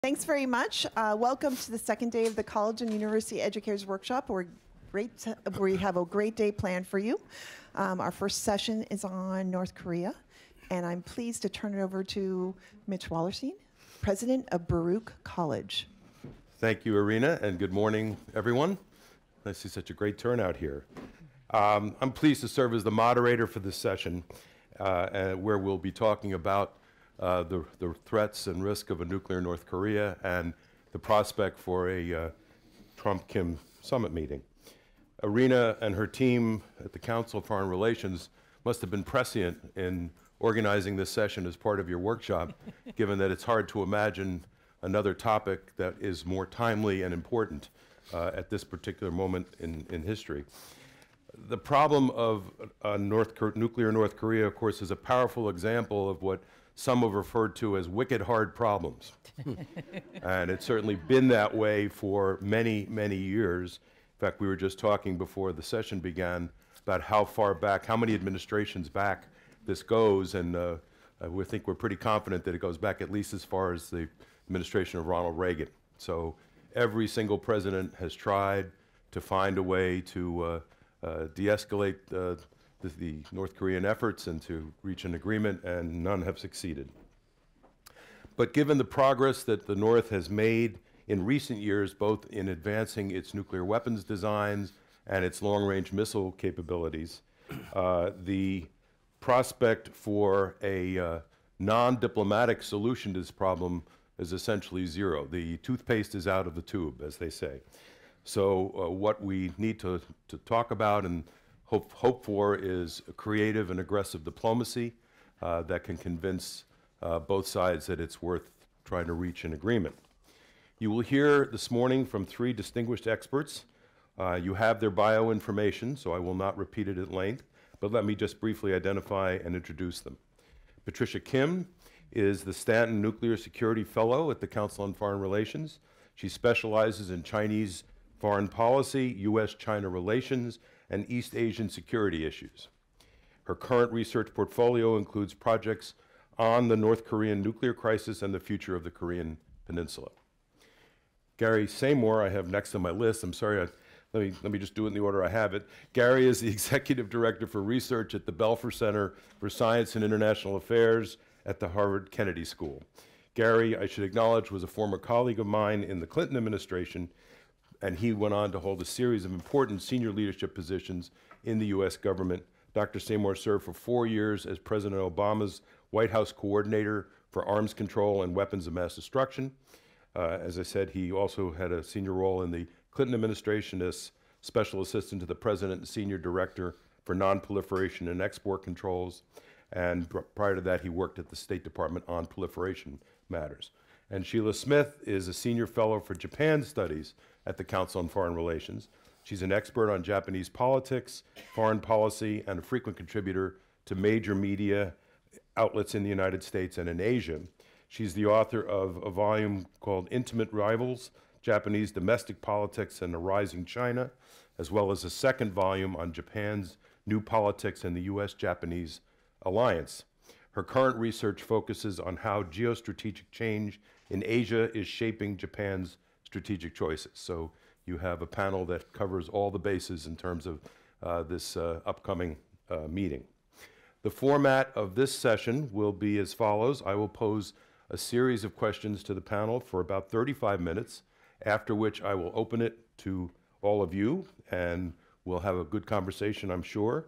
Thanks very much. Welcome to the second day of the College and University Educators Workshop. We have a great day planned for you. Our first session is on North Korea, and I'm pleased to turn it over to Mitch Wallerstein, President of Baruch College. Thank you, Irina, and good morning, everyone. I see such a great turnout here. I'm pleased to serve as the moderator for this session, where we'll be talking about the threats and risk of a nuclear North Korea and the prospect for a Trump-Kim summit meeting. Irina and her team at the Council of Foreign Relations must have been prescient in organizing this session as part of your workshop, given that it's hard to imagine another topic that is more timely and important at this particular moment in history. The problem of nuclear North Korea, of course, is a powerful example of what some have referred to as wicked hard problems. And it's certainly been that way for many, many years. In fact, we were just talking before the session began about how far back, how many administrations back this goes, and we think we're pretty confident that it goes back at least as far as the administration of Ronald Reagan. So every single president has tried to find a way to de-escalate the North Korean efforts and to reach an agreement, and none have succeeded. But given the progress that the North has made in recent years, both in advancing its nuclear weapons designs and its long-range missile capabilities, the prospect for a non-diplomatic solution to this problem is essentially zero. The toothpaste is out of the tube, as they say. So what we need to talk about and hope for is a creative and aggressive diplomacy that can convince both sides that it's worth trying to reach an agreement. You will hear this morning from three distinguished experts. You have their bio information, so I will not repeat it at length, but let me just briefly identify and introduce them. Patricia M is the Stanton Nuclear Security Fellow at the Council on Foreign Relations. She specializes in Chinese foreign policy, U.S.-China relations, and East Asian security issues. Her current research portfolio includes projects on the North Korean nuclear crisis and the future of the Korean Peninsula. Gary Samore, I have next on my list. I'm sorry, let me just do it in the order I have it. Gary is the Executive Director for Research at the Belfer Center for Science and International Affairs at the Harvard Kennedy School. Gary, I should acknowledge, was a former colleague of mine in the Clinton administration, and he went on to hold a series of important senior leadership positions in the U.S. government. Dr. Samore served for 4 years as President Obama's White House coordinator for arms control and weapons of mass destruction. As I said, he also had a senior role in the Clinton administration as Special Assistant to the President and Senior Director for Non-Proliferation and Export Controls. And prior to that, he worked at the State Department on proliferation matters. And Sheila Smith is a Senior Fellow for Japan Studies at the Council on Foreign Relations. She's an expert on Japanese politics, foreign policy, and a frequent contributor to major media outlets in the United States and in Asia. She's the author of a volume called Intimate Rivals, Japanese Domestic Politics and a Rising China, as well as a second volume on Japan's new politics and the U.S.-Japanese alliance. Her current research focuses on how geostrategic change in Asia is shaping Japan's strategic choices. So you have a panel that covers all the bases in terms of this upcoming meeting. The format of this session will be as follows. I will pose a series of questions to the panel for about 35 minutes, after which I will open it to all of you, and we'll have a good conversation, I'm sure.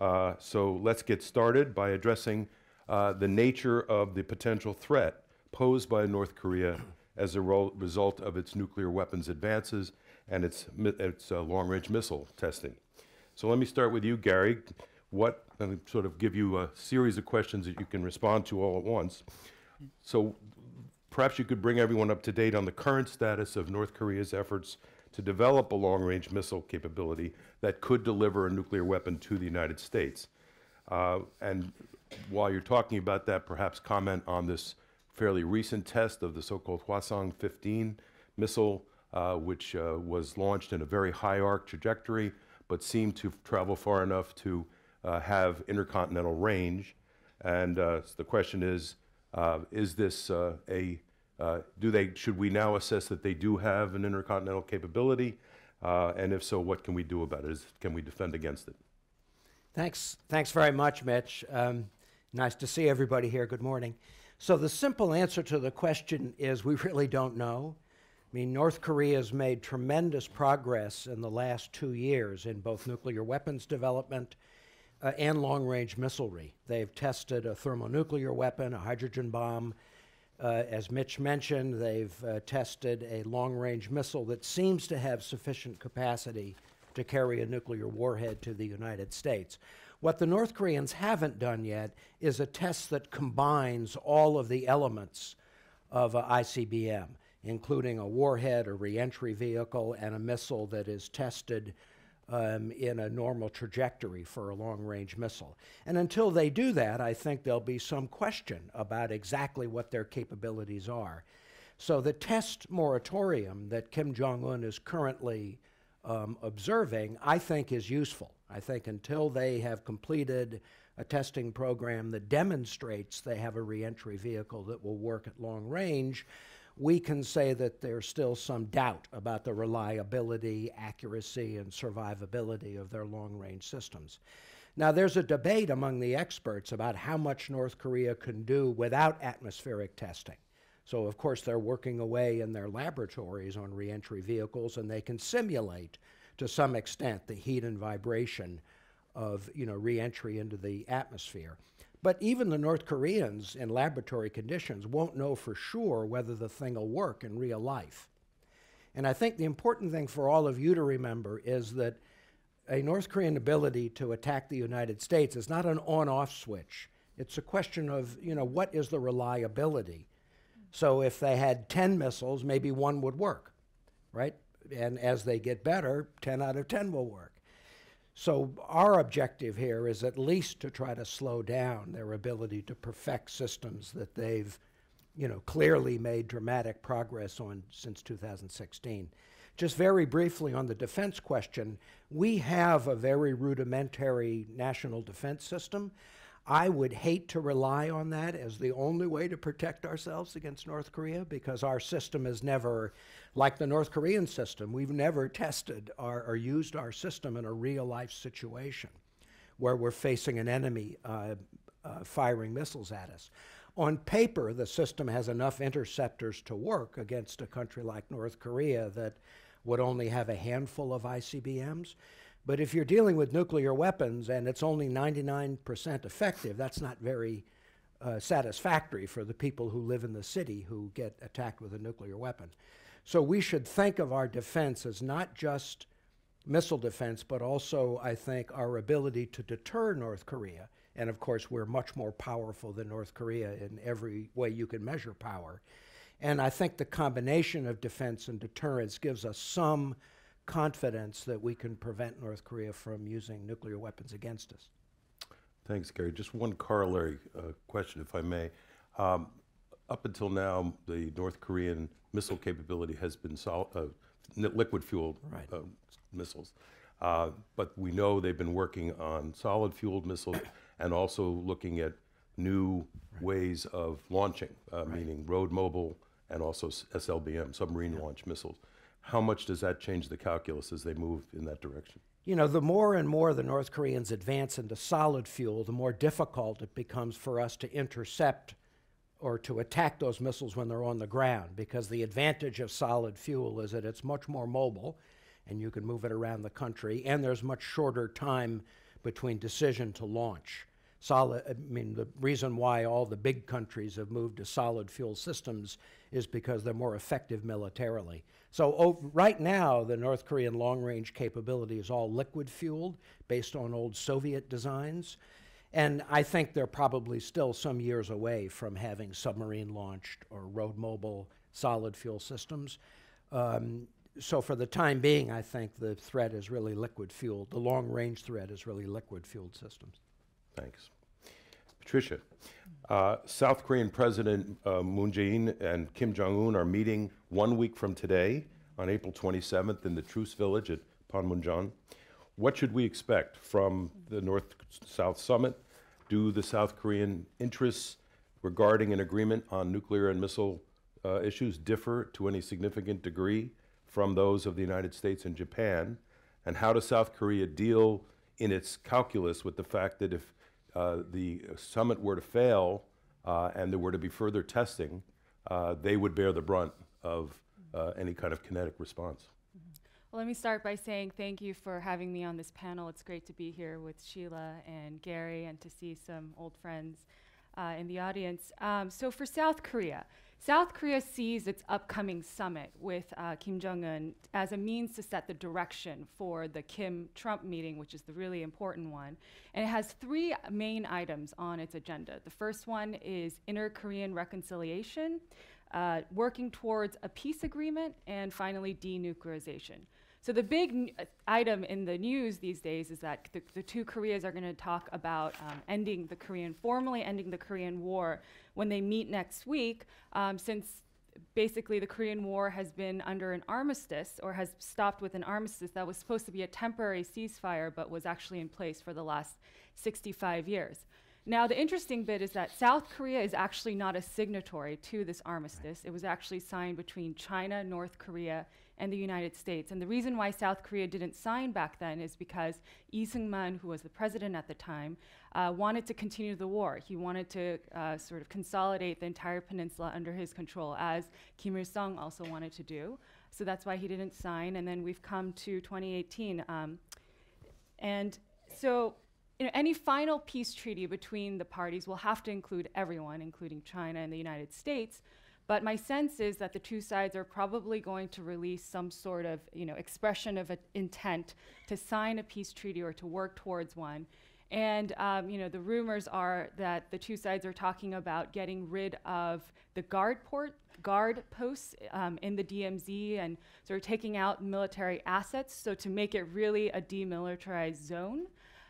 So let's get started by addressing the nature of the potential threat posed by North Korea as a result of its nuclear weapons advances and its long-range missile testing. So let me start with you, Gary. Let me sort of give you a series of questions that you can respond to all at once. So perhaps you could bring everyone up to date on the current status of North Korea's efforts to develop a long-range missile capability that could deliver a nuclear weapon to the United States. And while you're talking about that, perhaps comment on this fairly recent test of the so-called Hwasong-15 missile, which was launched in a very high arc trajectory, but seemed to travel far enough to have intercontinental range. And the question is this a Should we now assess that they do have an intercontinental capability? And if so, what can we do about it? Can we defend against it? Thanks very much, Mitch. Nice to see everybody here. Good morning. So the simple answer to the question is we really don't know. I mean, North Korea has made tremendous progress in the last 2 years in both nuclear weapons development and long-range missilery. They've tested a thermonuclear weapon, a hydrogen bomb. As Mitch mentioned, they've tested a long-range missile that seems to have sufficient capacity to carry a nuclear warhead to the United States. What the North Koreans haven't done yet is a test that combines all of the elements of ICBM, including a warhead, a reentry vehicle, and a missile that is tested in a normal trajectory for a long-range missile. And until they do that, I think there'll be some question about exactly what their capabilities are. So the test moratorium that Kim Jong-un is currently observing, I think, is useful. I think until they have completed a testing program that demonstrates they have a reentry vehicle that will work at long range, we can say that there's still some doubt about the reliability, accuracy, and survivability of their long-range systems. Now, there's a debate among the experts about how much North Korea can do without atmospheric testing. So, of course, they're working away in their laboratories on reentry vehicles, and they can simulate, to some extent, the heat and vibration of, reentry into the atmosphere. But even the North Koreans in laboratory conditions won't know for sure whether the thing will work in real life. And I think the important thing for all of you to remember is that a North Korean ability to attack the United States is not an on-off switch. It's a question of, what is the reliability? So if they had 10 missiles, maybe one would work, right? And as they get better, 10 out of 10 will work. So our objective here is at least to try to slow down their ability to perfect systems that they've, clearly made dramatic progress on since 2016. Just very briefly on the defense question, we have a very rudimentary national defense system. I would hate to rely on that as the only way to protect ourselves against North Korea, because our system is never, like the North Korean system, we've never tested or used our system in a real-life situation where we're facing an enemy firing missiles at us. On paper, the system has enough interceptors to work against a country like North Korea that would only have a handful of ICBMs. But if you're dealing with nuclear weapons and it's only 99% effective, that's not very satisfactory for the people who live in the city who get attacked with a nuclear weapon. So we should think of our defense as not just missile defense, but also, I think, our ability to deter North Korea. And of course, we're much more powerful than North Korea in every way you can measure power. And I think the combination of defense and deterrence gives us some confidence that we can prevent North Korea from using nuclear weapons against us. Thanks, Gary. Just one corollary question, if I may. Up until now, the North Korean missile capability has been liquid-fueled missiles. But we know they've been working on solid-fueled missiles and also looking at new ways of launching, meaning road mobile and also SLBM, submarine launch missiles. How much does that change the calculus as they move in that direction? The more and more the North Koreans advance into solid fuel, the more difficult it becomes for us to intercept or to attack those missiles when they're on the ground, because the advantage of solid fuel is that it's much more mobile and you can move it around the country, and there's much shorter time between decision to launch. The reason why all the big countries have moved to solid fuel systems is because they're more effective militarily. So right now, the North Korean long-range capability is all liquid-fueled based on old Soviet designs. And I think they're probably still some years away from having submarine-launched or road-mobile solid-fuel systems. So for the time being, I think the threat is really liquid-fueled. The long-range threat is really liquid-fueled systems. Thanks. Patricia, South Korean President Moon Jae-in and Kim Jong-un are meeting 1 week from today on April 27th in the Truce Village at Panmunjom. What should we expect from the North-South Summit? Do the South Korean interests regarding an agreement on nuclear and missile issues differ to any significant degree from those of the United States and Japan? And how does South Korea deal in its calculus with the fact that if the summit were to fail and there were to be further testing, they would bear the brunt of any kind of kinetic response? Well, let me start by saying thank you for having me on this panel. It's great to be here with Sheila and Gary and to see some old friends in the audience. So for South Korea sees its upcoming summit with Kim Jong-un as a means to set the direction for the Kim-Trump meeting, which is the really important one. And it has three main items on its agenda. The first one is inter-Korean reconciliation, working towards a peace agreement, and finally denuclearization. So the big item in the news these days is that the two Koreas are going to talk about formally ending the Korean War when they meet next week, since basically the Korean War has been under an armistice, or has stopped with an armistice that was supposed to be a temporary ceasefire but was actually in place for the last 65 years. Now, the interesting bit is that South Korea is actually not a signatory to this armistice. It was actually signed between China, North Korea, and the United States. And the reason why South Korea didn't sign back then is because Lee Seung-man, who was the president at the time, wanted to continue the war. He wanted to sort of consolidate the entire peninsula under his control, as Kim Il-sung also wanted to do. So that's why he didn't sign. And then we've come to 2018. And so any final peace treaty between the parties will have to include everyone, including China and the United States. But my sense is that the two sides are probably going to release some sort of expression of intent to sign a peace treaty or to work towards one. And the rumors are that the two sides are talking about getting rid of the guard posts in the DMZ and sort of taking out military assets, so to make it really a demilitarized zone.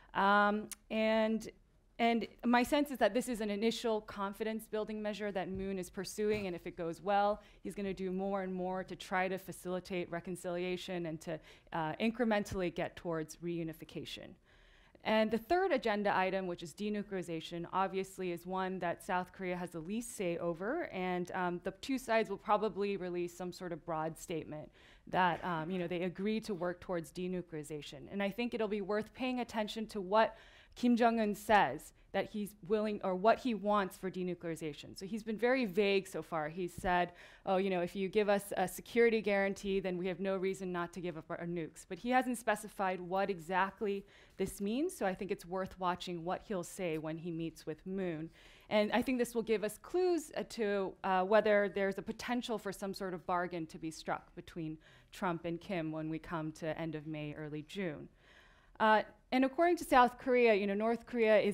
And my sense is that this is an initial confidence building measure that Moon is pursuing, and if it goes well, he's going to do more and more to try to facilitate reconciliation and to incrementally get towards reunification. And the third agenda item, which is denuclearization, obviously is one that South Korea has the least say over, and the two sides will probably release some sort of broad statement that they agree to work towards denuclearization. And I think it'll be worth paying attention to what Kim Jong-un says that he's willing, or what he wants for denuclearization. So he's been very vague so far. He's said, if you give us a security guarantee, then we have no reason not to give up our nukes. But he hasn't specified what exactly this means, so I think it's worth watching what he'll say when he meets with Moon. And I think this will give us clues to whether there's a potential for some sort of bargain to be struck between Trump and Kim when we come to end of May, early June. And according to South Korea, North Korea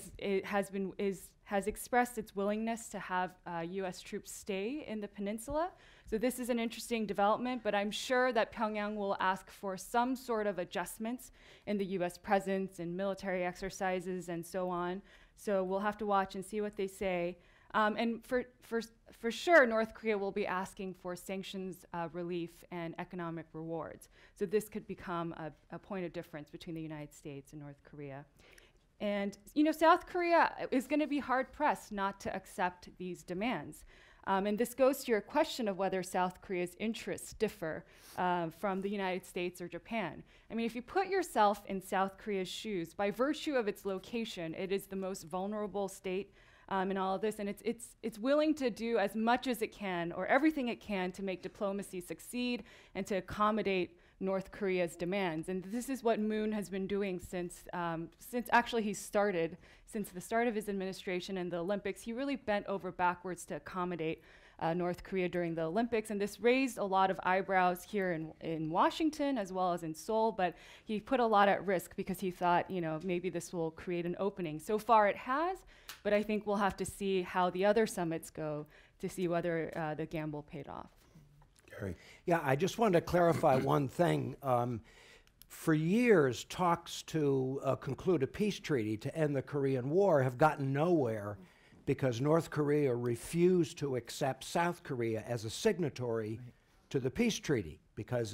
has expressed its willingness to have U.S. troops stay in the peninsula. So this is an interesting development, but I'm sure that Pyongyang will ask for some sort of adjustments in the U.S. presence and military exercises and so on. So we'll have to watch and see what they say. And for sure, North Korea will be asking for sanctions relief and economic rewards. So this could become a point of difference between the United States and North Korea. And South Korea is going to be hard-pressed not to accept these demands. And this goes to your question of whether South Korea's interests differ from the United States or Japan. I mean, if you put yourself in South Korea's shoes, by virtue of its location, it is the most vulnerable state in all of this, and it's willing to do as much as it can, or everything it can, to make diplomacy succeed and to accommodate North Korea's demands. And this is what Moon has been doing since actually since the start of his administration and the Olympics. He really bent over backwards to accommodate North Korea during the Olympics, and this raised a lot of eyebrows here in Washington as well as in Seoul, but he put a lot at risk because he thought, maybe this will create an opening. So far it has, but I think we'll have to see how the other summits go to see whether the gamble paid off. Gary? Yeah, I just wanted to clarify one thing. For years, talks to conclude a peace treaty to end the Korean War have gotten nowhere because North Korea refused to accept South Korea as a signatory to the peace treaty, because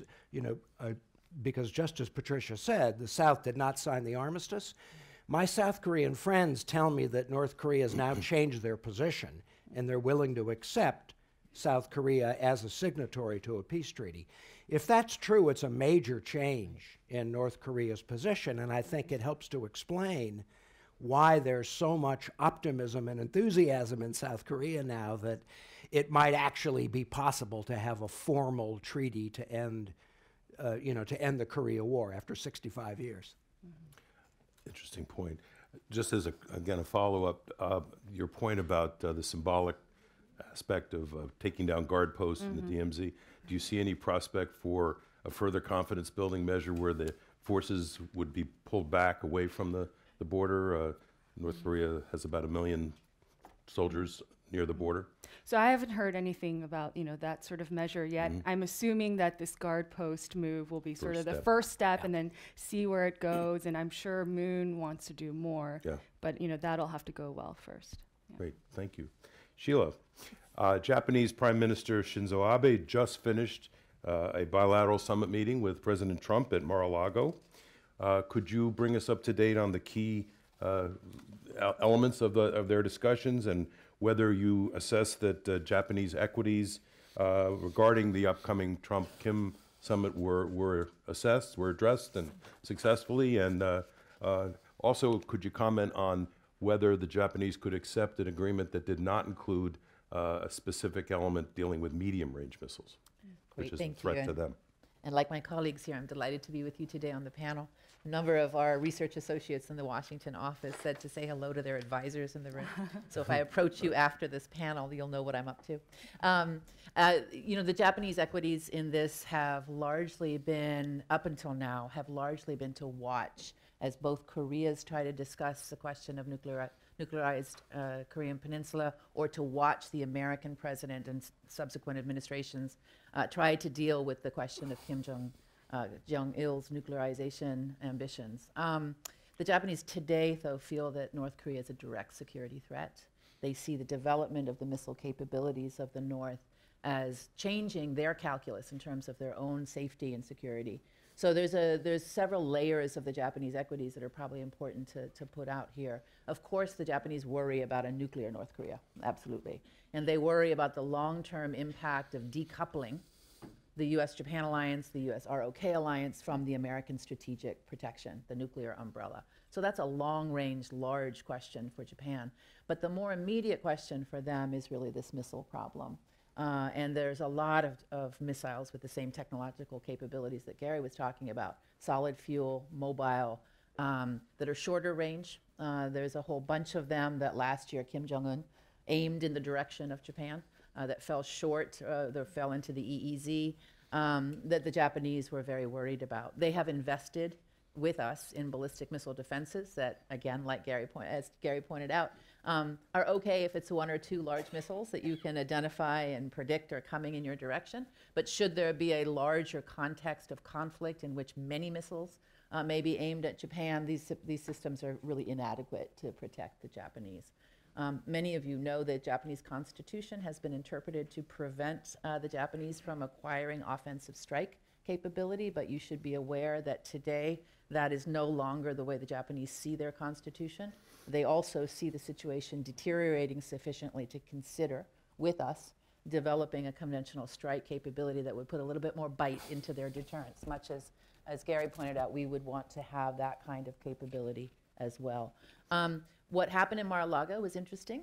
because just as Patricia said, the South did not sign the armistice. My South Korean friends tell me that North Korea has now changed their position, and they're willing to accept South Korea as a signatory to a peace treaty. If that's true, it's a major change in North Korea's position, and I think it helps to explain why there's so much optimism and enthusiasm in South Korea now that it might actually be possible to have a formal treaty to end, to end the Korea War after 65 years. Interesting point. Just as, again, a follow-up, your point about the symbolic aspect of taking down guard posts in the DMZ, do you see any prospect for a further confidence-building measure where the forces would be pulled back away from the border? North Korea has about 1 million soldiers near the border. So I haven't heard anything about, that sort of measure yet. I'm assuming that this guard post move will be sort of the first step and then see where it goes. And I'm sure Moon wants to do more, but that'll have to go well first. Yeah. Great, thank you. Sheila, Japanese Prime Minister Shinzo Abe just finished a bilateral summit meeting with President Trump at Mar-a-Lago. Could you bring us up to date on the key elements of their discussions and whether you assess that Japanese equities regarding the upcoming Trump-Kim summit were addressed and successfully? And also, could you comment on whether the Japanese could accept an agreement that did not include a specific element dealing with medium-range missiles, which is a threat to them? And like my colleagues here, I'm delighted to be with you today on the panel. A number of our research associates in the Washington office said to say hello to their advisors in the room. So if I approach you after this panel, you'll know what I'm up to. The Japanese equities in this have largely been, up until now, have largely been to watch as both Koreas try to discuss the question of nuclearized Korean Peninsula, or to watch the American president and subsequent administrations try to deal with the question of Kim Jong-il's nuclearization ambitions. The Japanese today, though, feel that North Korea is a direct security threat. They see the development of the missile capabilities of the North as changing their calculus in terms of their own safety and security. So there's several layers of the Japanese equities that are probably important to put out here. Of course, the Japanese worry about a nuclear North Korea, absolutely. And they worry about the long-term impact of decoupling the U.S.-Japan alliance, the U.S.-ROK alliance from the American strategic protection, the nuclear umbrella. So that's a long-range, large question for Japan. But the more immediate question for them is really this missile problem. And there's a lot of missiles with the same technological capabilities that Gary was talking about, solid fuel, mobile, that are shorter range. There's a whole bunch of them that last year Kim Jong-un aimed in the direction of Japan that fell short, that fell into the EEZ, that the Japanese were very worried about. They have invested with us in ballistic missile defenses that, again, like as Gary pointed out, are okay if it's 1 or 2 large missiles that you can identify and predict are coming in your direction. But should there be a larger context of conflict in which many missiles may be aimed at Japan, these systems are really inadequate to protect the Japanese. Many of you know the Japanese Constitution has been interpreted to prevent the Japanese from acquiring offensive strike capability, but you should be aware that today that is no longer the way the Japanese see their constitution. They also see the situation deteriorating sufficiently to consider, with us, developing a conventional strike capability that would put a little bit more bite into their deterrence, much as Gary pointed out, we would want to have that kind of capability as well. What happened in Mar-a-Lago was interesting.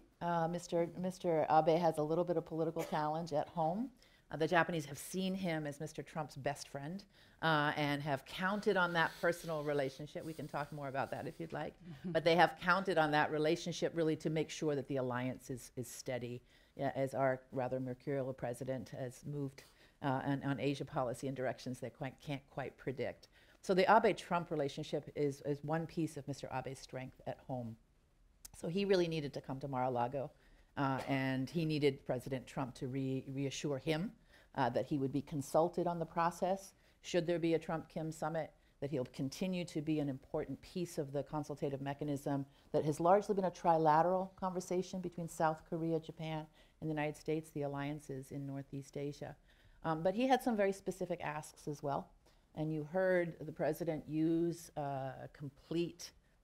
Mr. Abe has a little bit of political challenge at home. The Japanese have seen him as Mr. Trump's best friend and have counted on that personal relationship. We can talk more about that if you'd like. But they have counted on that relationship really to make sure that the alliance is steady, as our rather mercurial president has moved on Asia policy in directions they can't quite predict. So the Abe-Trump relationship is one piece of Mr. Abe's strength at home. So he really needed to come to Mar-a-Lago, and he needed President Trump to reassure him that he would be consulted on the process. Should there be a Trump-Kim summit, that he'll continue to be an important piece of the consultative mechanism that has largely been a trilateral conversation between South Korea, Japan, and the United States, the alliances in Northeast Asia. But he had some very specific asks as well. And you heard the president use a complete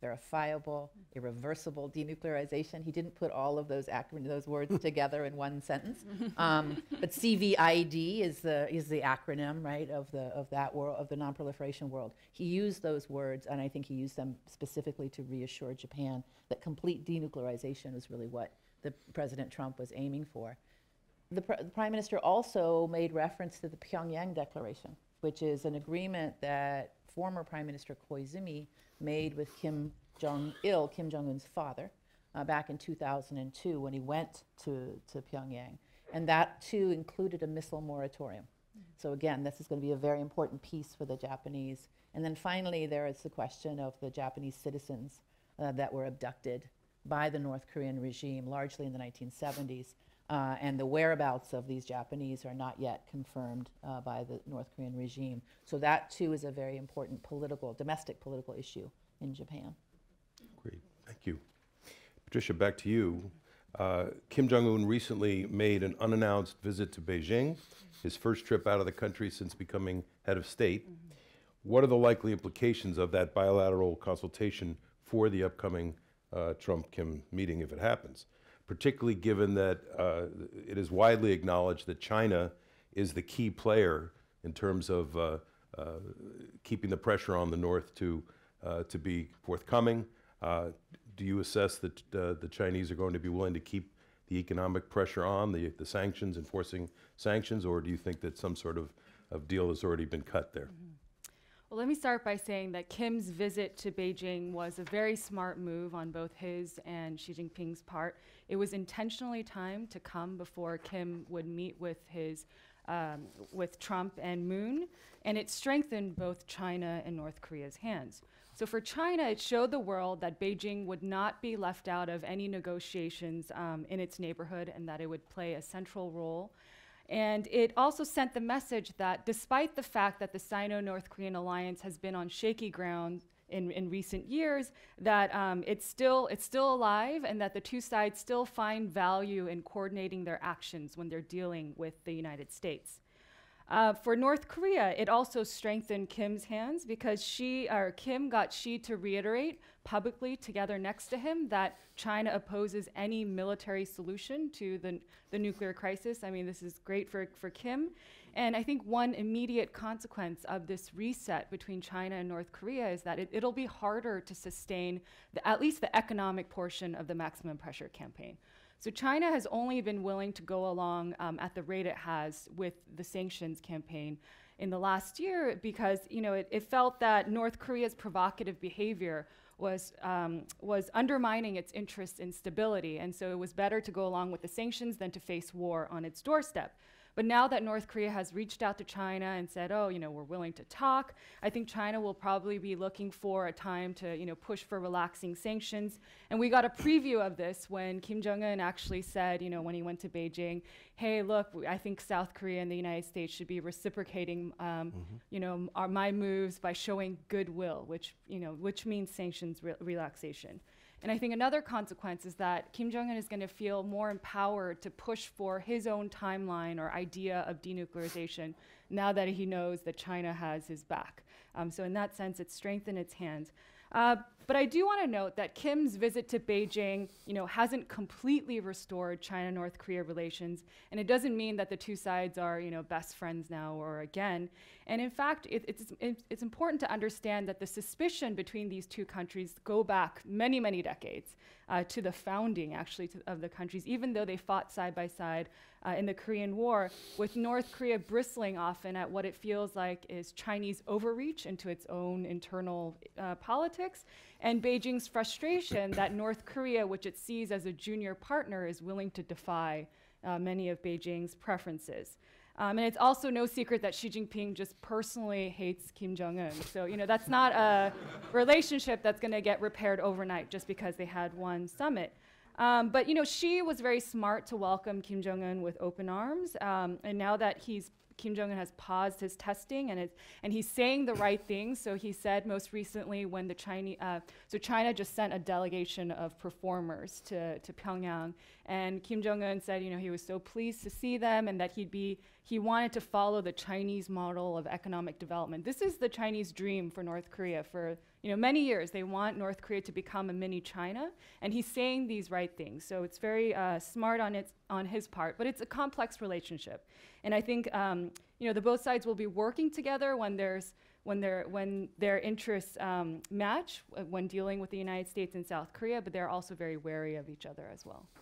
verifiable, irreversible denuclearization. He didn't put all of those words together in one sentence. But CVID is the acronym, right, of that world, of the nonproliferation world. He used those words, and I think he used them specifically to reassure Japan that complete denuclearization was really what President Trump was aiming for. The Prime Minister also made reference to the Pyongyang Declaration, which is an agreement that former Prime Minister Koizumi made with Kim Jong-il, Kim Jong-un's father, back in 2002 when he went to Pyongyang. And that, too, included a missile moratorium. So again, this is going to be a very important piece for the Japanese. And then finally, there is the question of the Japanese citizens that were abducted by the North Korean regime, largely in the 1970s. And the whereabouts of these Japanese are not yet confirmed by the North Korean regime. So that, too, is a very important domestic political issue in Japan. Great, thank you. Patricia, back to you. Kim Jong-un recently made an unannounced visit to Beijing, his first trip out of the country since becoming head of state. What are the likely implications of that bilateral consultation for the upcoming Trump-Kim meeting if it happens? Particularly given that it is widely acknowledged that China is the key player in terms of keeping the pressure on the North to be forthcoming. Do you assess that the Chinese are going to be willing to keep the economic pressure on, the sanctions, enforcing sanctions, or do you think that some sort of deal has already been cut there? Well, let me start by saying that Kim's visit to Beijing was a very smart move on both his and Xi Jinping's part. It was intentionally timed to come before Kim would meet with with Trump and Moon, and it strengthened both China and North Korea's hands. So for China, it showed the world that Beijing would not be left out of any negotiations in its neighborhood, and that it would play a central role. And it also sent the message that despite the fact that the Sino-North Korean alliance has been on shaky ground in recent years, that it's still alive, and that the two sides still find value in coordinating their actions when they're dealing with the United States. For North Korea, it also strengthened Kim's hands because Kim got Xi to reiterate publicly together next to him that China opposes any military solution to the nuclear crisis. I mean, this is great for Kim. And I think one immediate consequence of this reset between China and North Korea is that it'll be harder to sustain at least the economic portion of the maximum pressure campaign. So China has only been willing to go along at the rate it has with the sanctions campaign in the last year because it felt that North Korea's provocative behavior was undermining its interest in stability, and so it was better to go along with the sanctions than to face war on its doorstep. But now that North Korea has reached out to China and said, oh, we're willing to talk, I think China will probably be looking for a time to, push for relaxing sanctions. And we got a preview of this when Kim Jong-un actually said, when he went to Beijing, hey, look, I think South Korea and the United States should be reciprocating, my moves by showing goodwill, which means sanctions relaxation. And I think another consequence is that Kim Jong-un is going to feel more empowered to push for his own timeline or idea of denuclearization now that he knows that China has his back. So in that sense, it's strengthened its hands. But I do want to note that Kim's visit to Beijing, hasn't completely restored China-North Korea relations, and it doesn't mean that the two sides are, best friends now or again. And in fact, it's important to understand that the suspicion between these two countries go back many, many decades to the founding, actually, of the countries, even though they fought side by side in the Korean War, with North Korea bristling often at what it feels like is Chinese overreach into its own internal politics, and Beijing's frustration that North Korea, which it sees as a junior partner, is willing to defy many of Beijing's preferences. And it's also no secret that Xi Jinping just personally hates Kim Jong-un. So, that's not a relationship that's going to get repaired overnight just because they had one summit. But, Xi was very smart to welcome Kim Jong-un with open arms. And now that Kim Jong-un has paused his testing and he's saying the right things. So he said most recently when the China just sent a delegation of performers to Pyongyang, and Kim Jong-un said, he was so pleased to see them and that he'd be he wanted to follow the Chinese model of economic development. This is the Chinese dream for North Korea for many years. They want North Korea to become a mini China, and he's saying these right things. So it's very smart on his part, but it's a complex relationship. And I think the both sides will be working together when their interests match when dealing with the United States and South Korea, but they're also very wary of each other as well.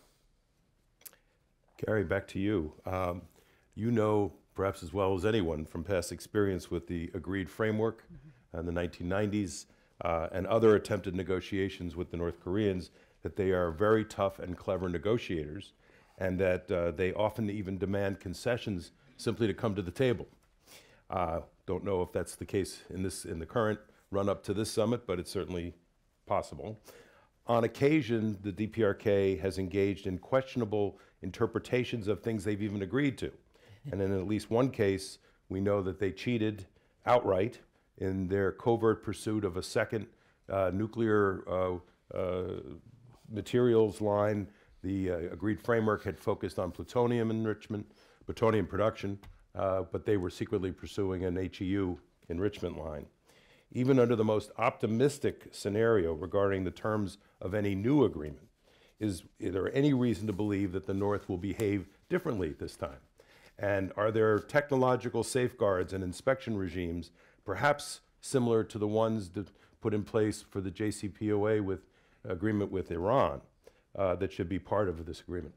Gary, back to you. You know, perhaps as well as anyone from past experience with the agreed framework in the 1990s and other attempted negotiations with the North Koreans, that they are very tough and clever negotiators, and that they often even demand concessions simply to come to the table. Don't know if that's the case in the current run-up to this summit, but it's certainly possible. On occasion, the DPRK has engaged in questionable interpretations of things they've even agreed to. And in at least one case, we know that they cheated outright in their covert pursuit of a second nuclear materials line. The agreed framework had focused on plutonium enrichment, plutonium production, but they were secretly pursuing an HEU enrichment line. Even under the most optimistic scenario regarding the terms of any new agreement, is there any reason to believe that the North will behave differently this time? And are there technological safeguards and inspection regimes, perhaps similar to the ones that put in place for the JCPOA with agreement with Iran, that should be part of this agreement?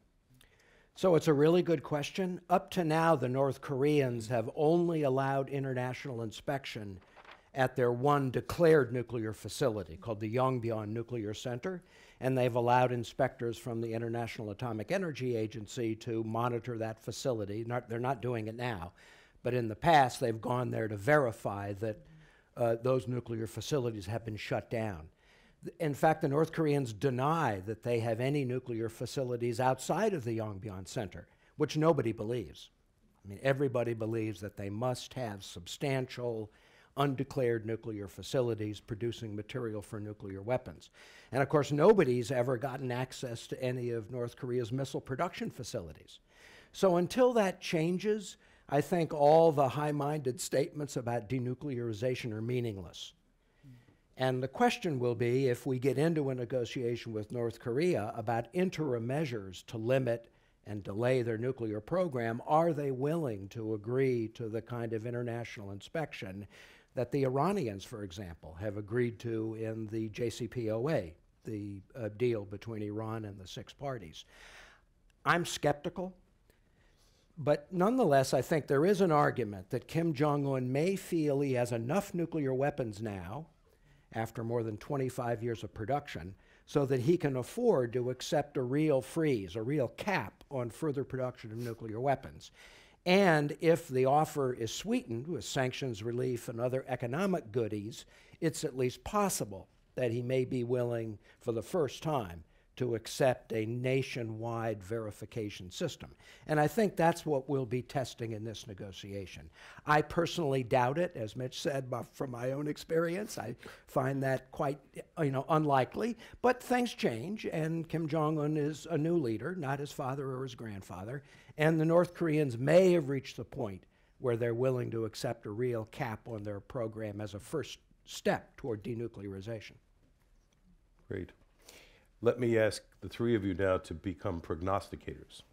So it's a really good question. Up to now, the North Koreans have only allowed international inspection at their one declared nuclear facility called the Yongbyon Nuclear Center, and they've allowed inspectors from the International Atomic Energy Agency to monitor that facility. They're not doing it now, but in the past they've gone there to verify that those nuclear facilities have been shut down. In fact, the North Koreans deny that they have any nuclear facilities outside of the Yongbyon Center, which nobody believes. I mean, everybody believes that they must have substantial, undeclared nuclear facilities producing material for nuclear weapons. And of course, nobody's ever gotten access to any of North Korea's missile production facilities. So until that changes, I think all the high-minded statements about denuclearization are meaningless. And the question will be, if we get into a negotiation with North Korea about interim measures to limit and delay their nuclear program, are they willing to agree to the kind of international inspection that the Iranians, for example, have agreed to in the JCPOA, the deal between Iran and the 6 parties? I'm skeptical, but nonetheless, I think there is an argument that Kim Jong-un may feel he has enough nuclear weapons now, after more than 25 years of production, so that he can afford to accept a real freeze, a real cap on further production of nuclear weapons. And if the offer is sweetened with sanctions relief and other economic goodies, it's at least possible that he may be willing, for the first time, to accept a nationwide verification system. And I think that's what we'll be testing in this negotiation. I personally doubt it, as Mitch said, from my own experience. I find that quite unlikely, but things change, and Kim Jong-un is a new leader, not his father or his grandfather, and the North Koreans may have reached the point where they're willing to accept a real cap on their program as a first step toward denuclearization. Great. Let me ask the 3 of you now to become prognosticators.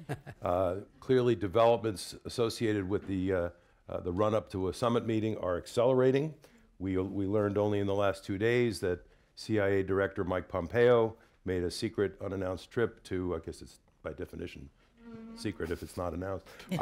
Clearly, developments associated with the run-up to a summit meeting are accelerating. We learned only in the last 2 days that CIA Director Mike Pompeo made a secret, unannounced trip to, I guess it's by definition secret if it's not announced,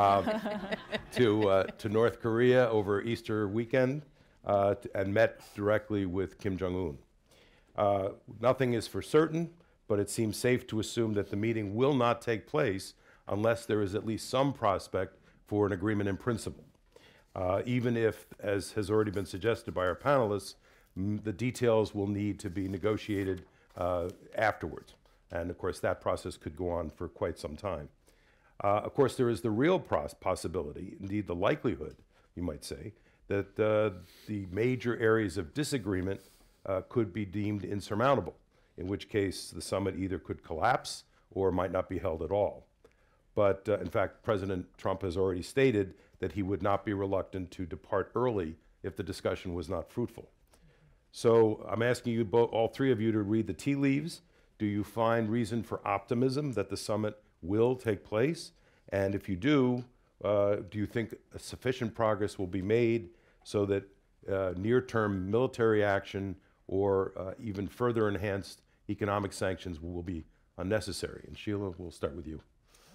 to North Korea over Easter weekend and met directly with Kim Jong-un. Nothing is for certain, but it seems safe to assume that the meeting will not take place unless there is at least some prospect for an agreement in principle. Even if, as has already been suggested by our panelists, the details will need to be negotiated afterwards. And of course, that process could go on for quite some time. Of course, there is the real possibility, indeed the likelihood, you might say, that the major areas of disagreement could be deemed insurmountable, in which case the summit either could collapse or might not be held at all. But in fact, President Trump has already stated that he would not be reluctant to depart early if the discussion was not fruitful. So I'm asking you, all three of you, to read the tea leaves. Do you find reason for optimism that the summit will take place? And if you do you think sufficient progress will be made so that near-term military action or even further enhanced economic sanctions will be unnecessary? And Sheila, we'll start with you.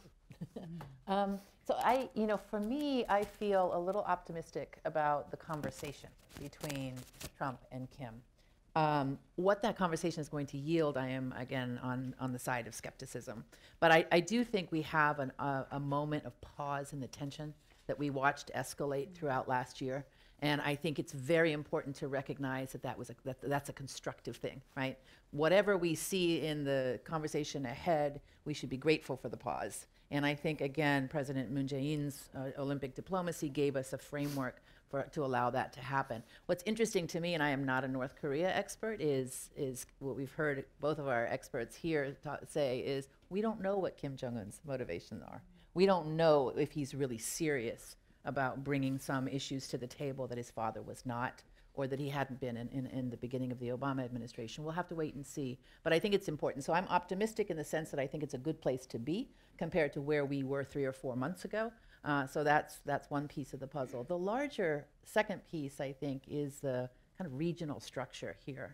So for me, I feel a little optimistic about the conversation between Trump and Kim. What that conversation is going to yield, I am, again, on the side of skepticism. But I do think we have a moment of pause in the tension that we watched escalate throughout last year. And I think it's very important to recognize that that's a constructive thing, right? Whatever we see in the conversation ahead, we should be grateful for the pause. And I think, again, President Moon Jae-in's Olympic diplomacy gave us a framework to allow that to happen. What's interesting to me, and I am not a North Korea expert, is what we've heard both of our experts here say is, we don't know what Kim Jong-un's motivations are. We don't know if he's really serious about bringing some issues to the table that his father was not, or that he hadn't been in the beginning of the Obama administration. We'll have to wait and see. But I think it's important. So I'm optimistic in the sense that I think it's a good place to be compared to where we were 3 or 4 months ago. So that's one piece of the puzzle. The larger second piece, I think, is the kind of regional structure here.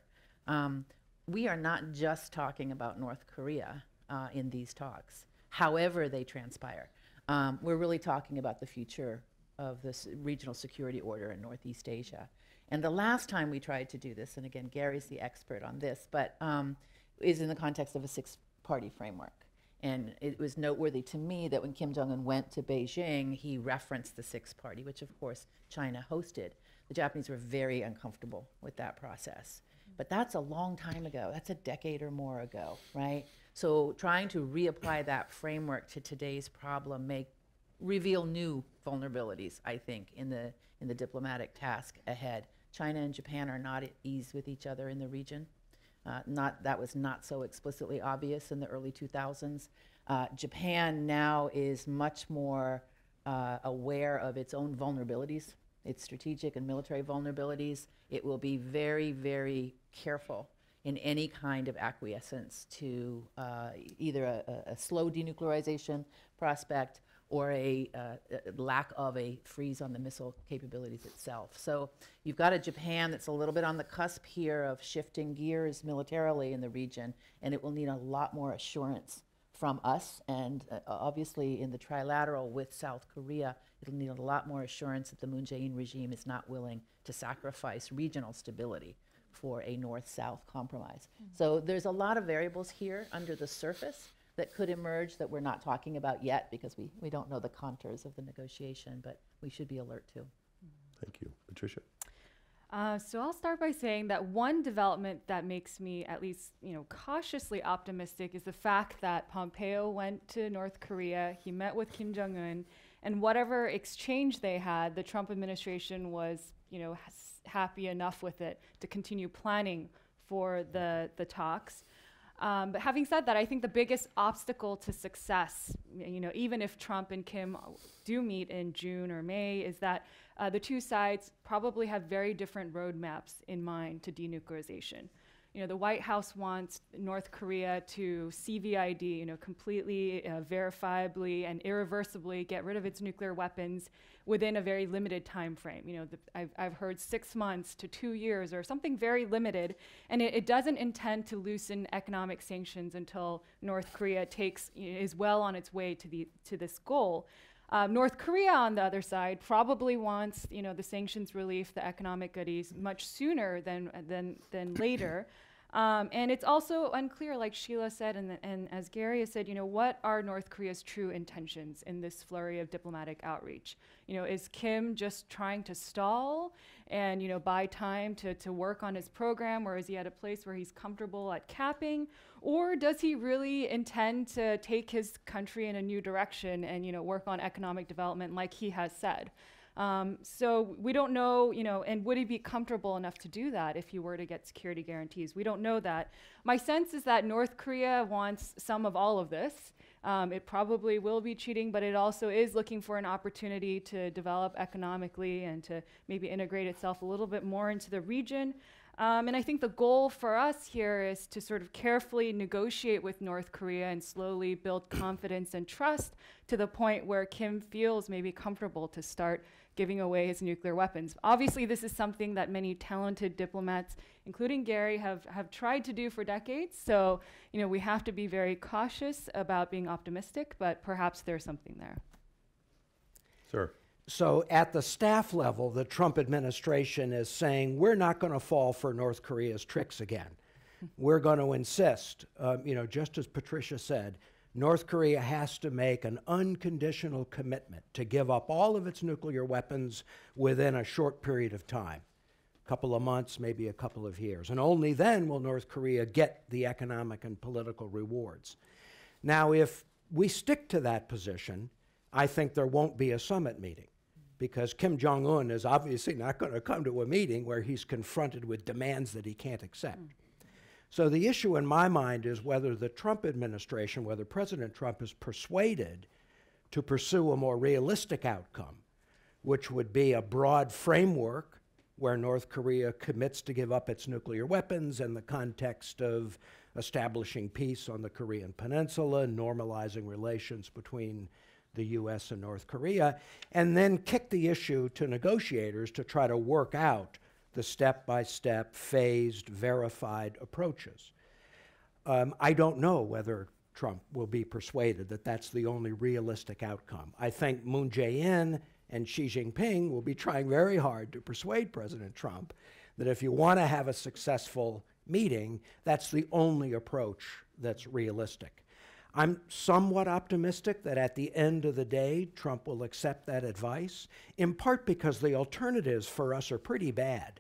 We are not just talking about North Korea in these talks, however they transpire. We're really talking about the future of this regional security order in Northeast Asia. And the last time we tried to do this, and again, Gary's the expert on this, but is in the context of a 6-party framework. And it was noteworthy to me that when Kim Jong-un went to Beijing, he referenced the 6-party, which of course China hosted. The Japanese were very uncomfortable with that process. But that's a long time ago. That's a decade or more ago, right? So trying to reapply that framework to today's problem may reveal new vulnerabilities, I think, in the diplomatic task ahead. China and Japan are not at ease with each other in the region. That was not so explicitly obvious in the early 2000s. Japan now is much more aware of its own vulnerabilities, its strategic and military vulnerabilities. It will be very, very careful in any kind of acquiescence to either a slow denuclearization prospect or a lack of a freeze on the missile capabilities itself. So you've got a Japan that's a little bit on the cusp here of shifting gears militarily in the region, and it will need a lot more assurance from us, and obviously in the trilateral with South Korea, it'll need a lot more assurance that the Moon Jae-in regime is not willing to sacrifice regional stability for a North-South compromise. So there's a lot of variables here under the surface that could emerge that we're not talking about yet because we don't know the contours of the negotiation, but we should be alert to. Thank you. Patricia? So I'll start by saying that one development that makes me at least, cautiously optimistic is the fact that Pompeo went to North Korea, he met with Kim Jong-un, and whatever exchange they had, the Trump administration was, happy enough with it to continue planning for the talks. But having said that, I think the biggest obstacle to success, even if Trump and Kim do meet in June or May, is that the two sides probably have very different roadmaps in mind to denuclearization. The White House wants North Korea to CVID, completely, verifiably, and irreversibly get rid of its nuclear weapons within a very limited time frame. I've heard 6 months to 2 years or something very limited, and it doesn't intend to loosen economic sanctions until North Korea is well on its way to this goal. North Korea, on the other side, probably wants the sanctions relief, the economic goodies, much sooner than later. And it's also unclear, like Sheila said, and as Gary has said, what are North Korea's true intentions in this flurry of diplomatic outreach? Is Kim just trying to stall and, buy time to work on his program, or is he at a place where he's comfortable at capping? Or does he really intend to take his country in a new direction and, work on economic development like he has said? So we don't know, and would he be comfortable enough to do that if he were to get security guarantees? We don't know that. My sense is that North Korea wants some of all of this. It probably will be cheating, but it also is looking for an opportunity to develop economically and to maybe integrate itself a little bit more into the region. And I think the goal for us here is to sort of carefully negotiate with North Korea and slowly build confidence and trust to the point where Kim feels maybe comfortable to start giving away his nuclear weapons. Obviously, this is something that many talented diplomats, including Gary, have tried to do for decades. So, we have to be very cautious about being optimistic, but perhaps there's something there. Sir. So at the staff level, the Trump administration is saying, we're not going to fall for North Korea's tricks again. We're going to insist, just as Patricia said, North Korea has to make an unconditional commitment to give up all of its nuclear weapons within a short period of time, a couple of months, maybe a couple of years. And only then will North Korea get the economic and political rewards. Now, if we stick to that position, I think there won't be a summit meeting, because Kim Jong-un is obviously not going to come to a meeting where he's confronted with demands that he can't accept. So the issue in my mind is whether the Trump administration, whether President Trump is persuaded to pursue a more realistic outcome, which would be a broad framework where North Korea commits to give up its nuclear weapons in the context of establishing peace on the Korean Peninsula, normalizing relations between the U.S. and North Korea, and then kick the issue to negotiators to try to work out the step-by-step, phased, verified approaches. I don't know whether Trump will be persuaded that that's the only realistic outcome. I think Moon Jae-in and Xi Jinping will be trying very hard to persuade President Trump that if you want to have a successful meeting, that's the only approach that's realistic. I'm somewhat optimistic that at the end of the day, Trump will accept that advice, in part because the alternatives for us are pretty bad.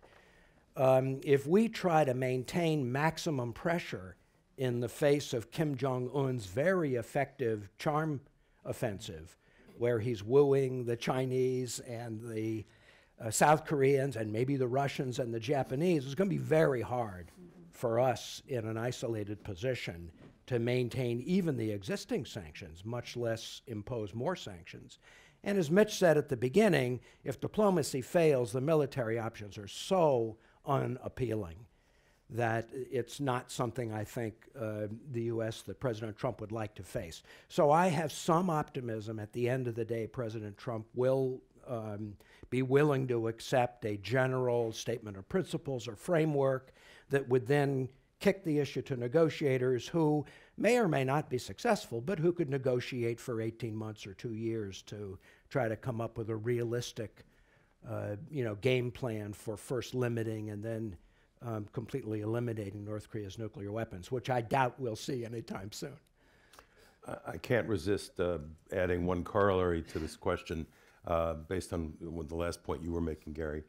If we try to maintain maximum pressure in the face of Kim Jong-un's very effective charm offensive, where he's wooing the Chinese and the South Koreans and maybe the Russians and the Japanese, it's going to be very hard for us in an isolated position to maintain even the existing sanctions, much less impose more sanctions. And as Mitch said at the beginning, if diplomacy fails, the military options are so unappealing that it's not something I think the U.S., that President Trump would like to face. So I have some optimism at the end of the day President Trump will be willing to accept a general statement of principles or framework that would then kick the issue to negotiators who may or may not be successful, but who could negotiate for 18 months or 2 years to try to come up with a realistic game plan for first limiting and then completely eliminating North Korea's nuclear weapons, which I doubt we'll see anytime soon. I can't resist adding one corollary to this question based on the last point you were making, Gary.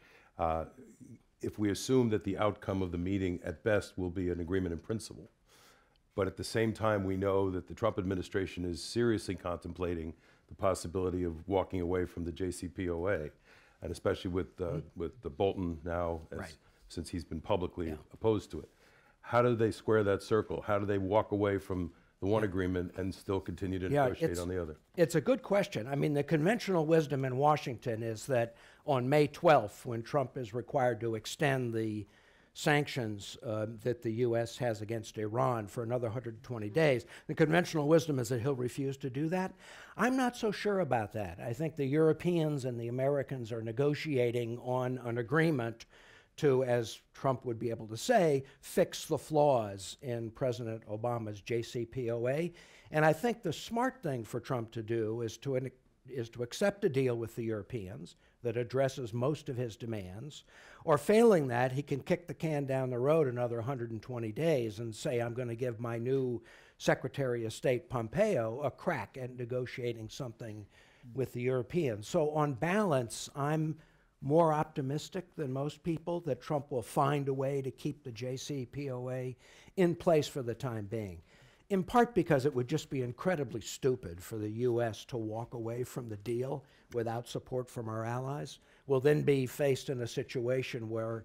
If we assume that the outcome of the meeting at best will be an agreement in principle, but at the same time we know that the Trump administration is seriously contemplating the possibility of walking away from the JCPOA, and especially with the Bolton now, since he's been publicly opposed to it. How do they square that circle? How do they walk away from the one agreement and still continue to negotiate on the other? It's a good question. I mean, the conventional wisdom in Washington is that on May 12th, when Trump is required to extend the sanctions that the U.S. has against Iran for another 120 days, the conventional wisdom is that he'll refuse to do that. I'm not so sure about that. I think the Europeans and the Americans are negotiating on an agreement to, as Trump would be able to say, fix the flaws in President Obama's JCPOA. And I think the smart thing for Trump to do is to accept a deal with the Europeans that addresses most of his demands, or failing that, he can kick the can down the road another 120 days and say, I'm going to give my new Secretary of State Pompeo a crack at negotiating something with the Europeans. So on balance, I'm more optimistic than most people that Trump will find a way to keep the JCPOA in place for the time being, in part because it would just be incredibly stupid for the U.S. to walk away from the deal without support from our allies. We'll then be faced in a situation where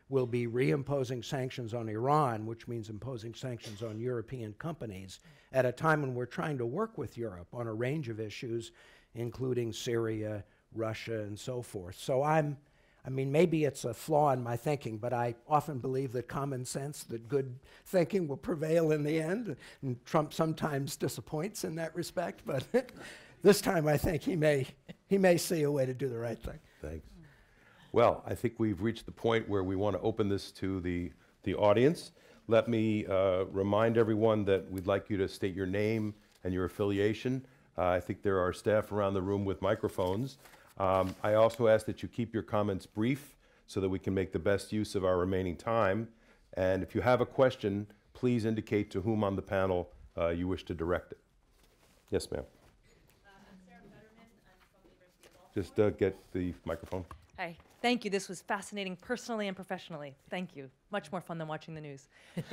will be reimposing sanctions on Iran, which means imposing sanctions on European companies, at a time when we're trying to work with Europe on a range of issues, including Syria, Russia, and so forth. So I mean, maybe it's a flaw in my thinking, but I often believe that common sense, that good thinking will prevail in the end. And Trump sometimes disappoints in that respect, but this time I think he may see a way to do the right thing. Thanks. Well, I think we've reached the point where we want to open this to the audience. Let me remind everyone that we'd like you to state your name and your affiliation. I think there are staff around the room with microphones. I also ask that you keep your comments brief so that we can make the best use of our remaining time. And if you have a question, please indicate to whom on the panel you wish to direct it. Yes, ma'am. I'm Sarah Fetterman. I'm from the University of Baltimore. Just get the microphone. Hi. Thank you. This was fascinating personally and professionally. Thank you. Much more fun than watching the news.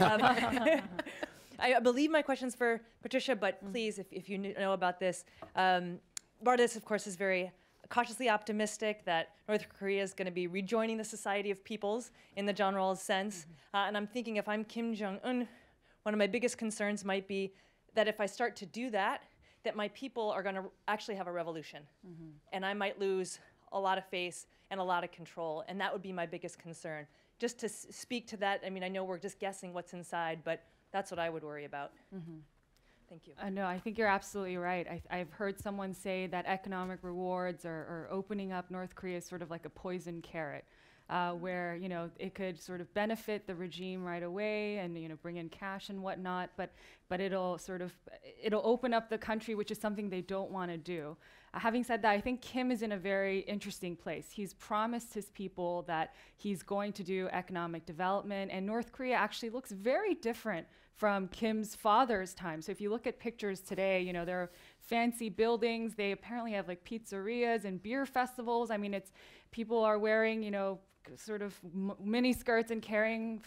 I believe my question's for Patricia, but please, if you know about this, Bardis, of course, is very cautiously optimistic that North Korea is going to be rejoining the Society of Peoples in the John Rawls sense. And I'm thinking if I'm Kim Jong-un, one of my biggest concerns might be that if I start to do that, that my people are going to actually have a revolution. And I might lose a lot of face and a lot of control. And that would be my biggest concern. Just to speak to that, I mean, I know we're just guessing what's inside, but that's what I would worry about. Thank you. No, I think you're absolutely right. I've heard someone say that economic rewards are opening up North Korea as sort of like a poison carrot, where it could sort of benefit the regime right away and bring in cash and whatnot, but it'll open up the country, which is something they don't want to do. Having said that, I think Kim is in a very interesting place. He's promised his people that he's going to do economic development, and North Korea actually looks very different from Kim's father's time. So if you look at pictures today, there are fancy buildings. They apparently have like pizzerias and beer festivals. I mean, people are wearing, sort of mini skirts and carrying,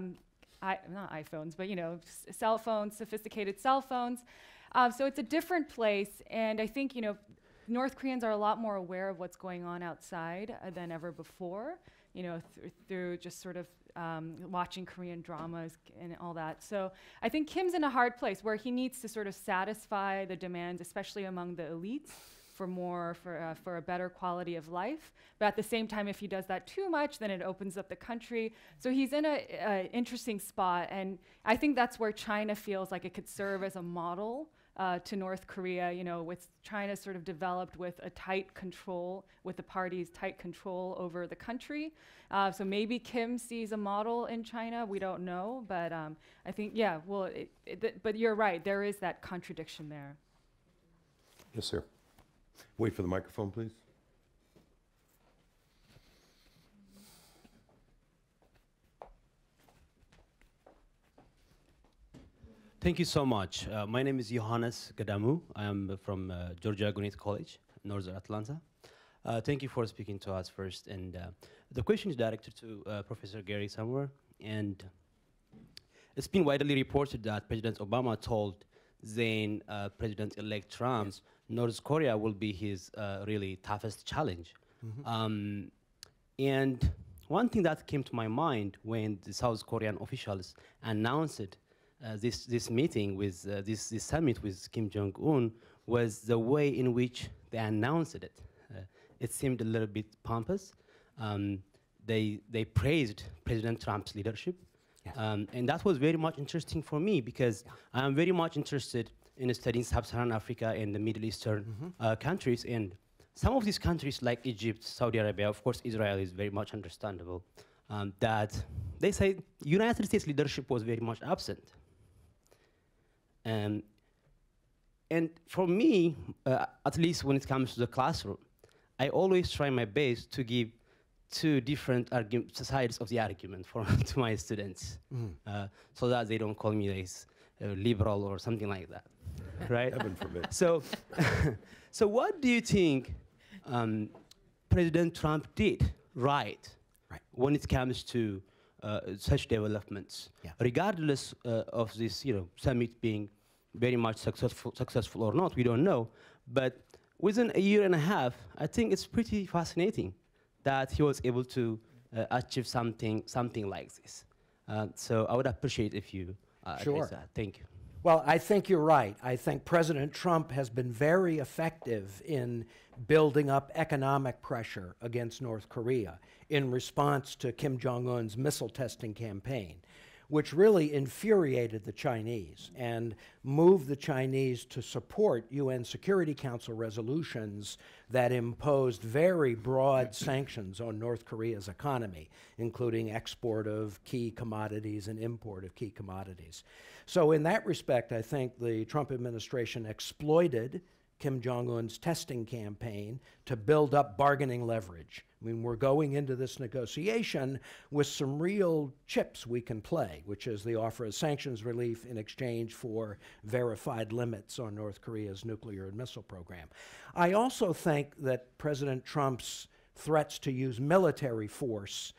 not iPhones, but cell phones, sophisticated cell phones. So it's a different place, and I think North Koreans are a lot more aware of what's going on outside than ever before, through just sort of watching Korean dramas and all that. So I think Kim's in a hard place where he needs to sort of satisfy the demands, especially among the elites, for a better quality of life. But at the same time, if he does that too much, then it opens up the country. So he's in an interesting spot, and I think that's where China feels like it could serve as a model to North Korea, with China sort of developed with a tight control, with the party's tight control over the country. So maybe Kim sees a model in China, we don't know, but I think, but you're right, there is that contradiction there. Yes, sir. Wait for the microphone, please. Thank you so much. My name is Johannes Gadamu. I am from Georgia Gwinnett College, Northern Atlanta. Thank you for speaking to us first. And the question is directed to Professor Gary Samore. And it's been widely reported that President Obama told then President-elect Trump, North Korea will be his really toughest challenge. And one thing that came to my mind when the South Korean officials announced this meeting with this summit with Kim Jong-un was the way in which they announced it. It seemed a little bit pompous. They praised President Trump's leadership. Yes. And that was very much interesting for me because I am very much interested in studying Sub-Saharan Africa and the Middle Eastern countries. And some of these countries like Egypt, Saudi Arabia, of course Israel is very much understandable, that they say United States leadership was very much absent. And for me, at least when it comes to the classroom, I always try my best to give two different sides of the argument to my students, so that they don't call me liberal or something like that, right? Heaven forbid. So, so what do you think President Trump did right when it comes to such developments, regardless of this, summit being very much successful or not? We don't know, but within a year and a half, I think it's pretty fascinating that he was able to achieve something like this. So I would appreciate if you Sure. address that. Thank you. Well, I think you're right. I think President Trump has been very effective in building up economic pressure against North Korea in response to Kim Jong-un's missile testing campaign, which really infuriated the Chinese and moved the Chinese to support UN Security Council resolutions that imposed very broad sanctions on North Korea's economy, including export of key commodities and import of key commodities. So in that respect, I think the Trump administration exploited Kim Jong-un's testing campaign to build up bargaining leverage. I mean, we're going into this negotiation with some real chips we can play, which is the offer of sanctions relief in exchange for verified limits on North Korea's nuclear and missile program. I also think that President Trump's threats to use military force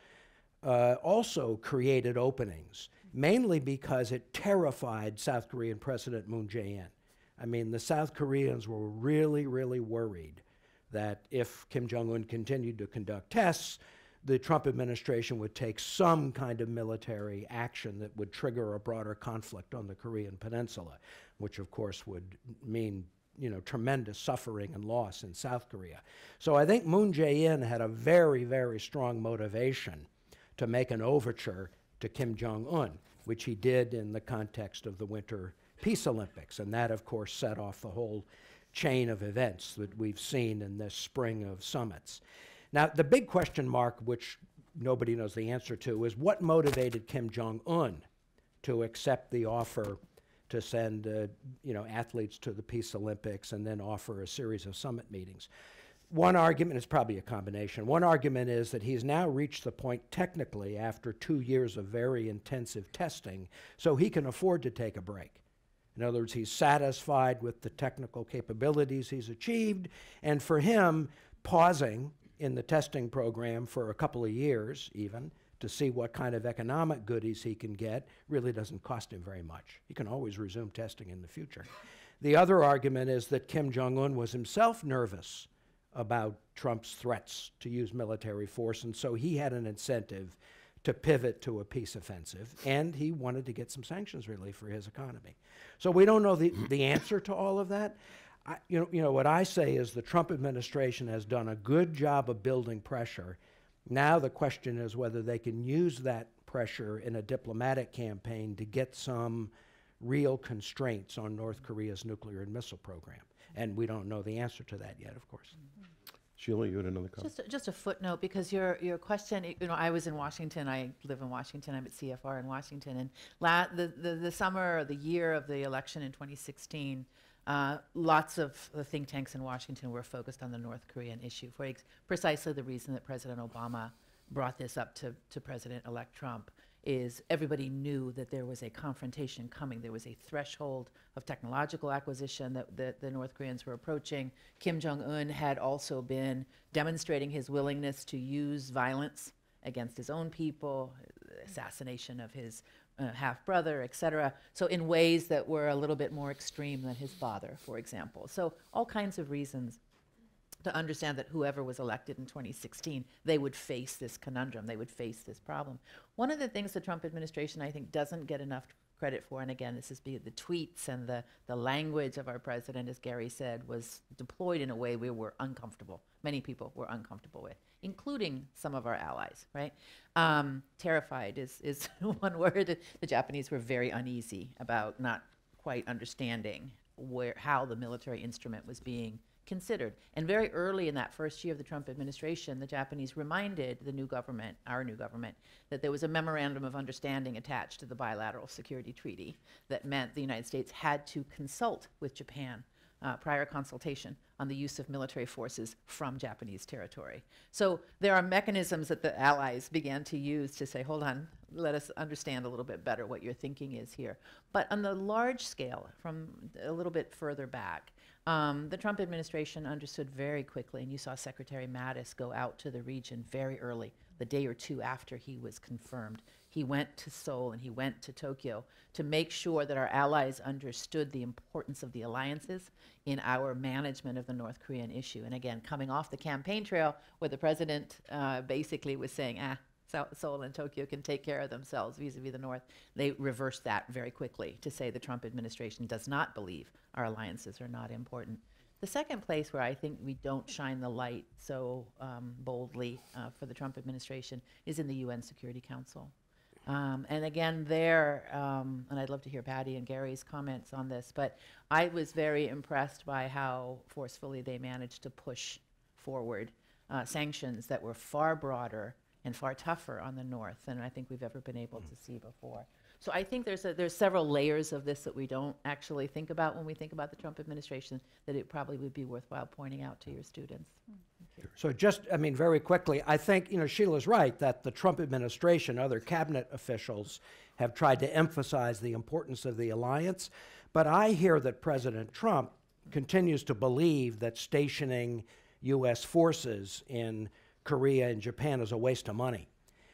also created openings, mainly because it terrified South Korean President Moon Jae-in. I mean, the South Koreans were really, really worried that if Kim Jong-un continued to conduct tests, the Trump administration would take some kind of military action that would trigger a broader conflict on the Korean Peninsula, which of course would mean, you know, tremendous suffering and loss in South Korea. So I think Moon Jae-in had a very, very strong motivation to make an overture to Kim Jong-un, which he did in the context of the Winter Peace Olympics, and that of course set off the whole chain of events that we've seen in this spring of summits. Now, the big question mark, which nobody knows the answer to, is what motivated Kim Jong-un to accept the offer to send athletes to the Peace Olympics and then offer a series of summit meetings. One argument is probably a combination. One argument is that he's now reached the point technically after 2 years of very intensive testing, so he can afford to take a break. In other words, he's satisfied with the technical capabilities he's achieved, and for him, pausing in the testing program for a couple of years even to see what kind of economic goodies he can get really doesn't cost him very much. He can always resume testing in the future. The other argument is that Kim Jong-un was himself nervous about Trump's threats to use military force, and so he had an incentive to pivot to a peace offensive, and he wanted to get some sanctions relief for his economy. So we don't know the answer to all of that. What I say is the Trump administration has done a good job of building pressure. Now the question is whether they can use that pressure in a diplomatic campaign to get some real constraints on North Korea's nuclear and missile program. And we don't know the answer to that yet, of course. Sheila, you had another comment? Just a footnote, because your question, I was in Washington. I live in Washington. I'm at CFR in Washington. And the summer or the year of the election in 2016, lots of the think tanks in Washington were focused on the North Korean issue for precisely the reason that President Obama brought this up to President-elect Trump. Is everybody knew that there was a confrontation coming. There was a threshold of technological acquisition that the North Koreans were approaching. Kim Jong-un had also been demonstrating his willingness to use violence against his own people, assassination of his half-brother, et cetera. So in ways that were a little bit more extreme than his father, for example. So all kinds of reasons to understand that whoever was elected in 2016, they would face this conundrum, they would face this problem. One of the things the Trump administration, I think, doesn't get enough credit for, and again, this is the tweets and the language of our president, as Gary said, was deployed in a way we were uncomfortable. Many people were uncomfortable with, including some of our allies, right? Terrified is one word. The Japanese were very uneasy about not quite understanding how the military instrument was being considered. And very early in that first year of the Trump administration, the Japanese reminded the new government, our new government, that there was a memorandum of understanding attached to the bilateral security treaty that meant the United States had to consult with Japan, prior consultation on the use of military forces from Japanese territory. So there are mechanisms that the allies began to use to say, hold on, let us understand a little bit better what your thinking is here. But on the large scale, from a little bit further back, the Trump administration understood very quickly, and you saw Secretary Mattis go out to the region very early, the day or two after he was confirmed. He went to Seoul and he went to Tokyo to make sure that our allies understood the importance of the alliances in our management of the North Korean issue. And again, coming off the campaign trail where the president basically was saying, Seoul and Tokyo can take care of themselves vis-a-vis the North. They reversed that very quickly to say the Trump administration does not believe our alliances are not important. The second place where I think we don't shine the light so boldly for the Trump administration is in the UN Security Council. And again, there, and I'd love to hear Patty and Gary's comments on this, but I was very impressed by how forcefully they managed to push forward sanctions that were far broader and far tougher on the North than I think we've ever been able to see before. So I think there's several layers of this that we don't actually think about when we think about the Trump administration that it probably would be worthwhile pointing out to your students. So just, I mean, very quickly, I think, Sheila's right that the Trump administration, other cabinet officials have tried to emphasize the importance of the alliance. But I hear that President Trump continues to believe that stationing U.S. forces in Korea and Japan is a waste of money.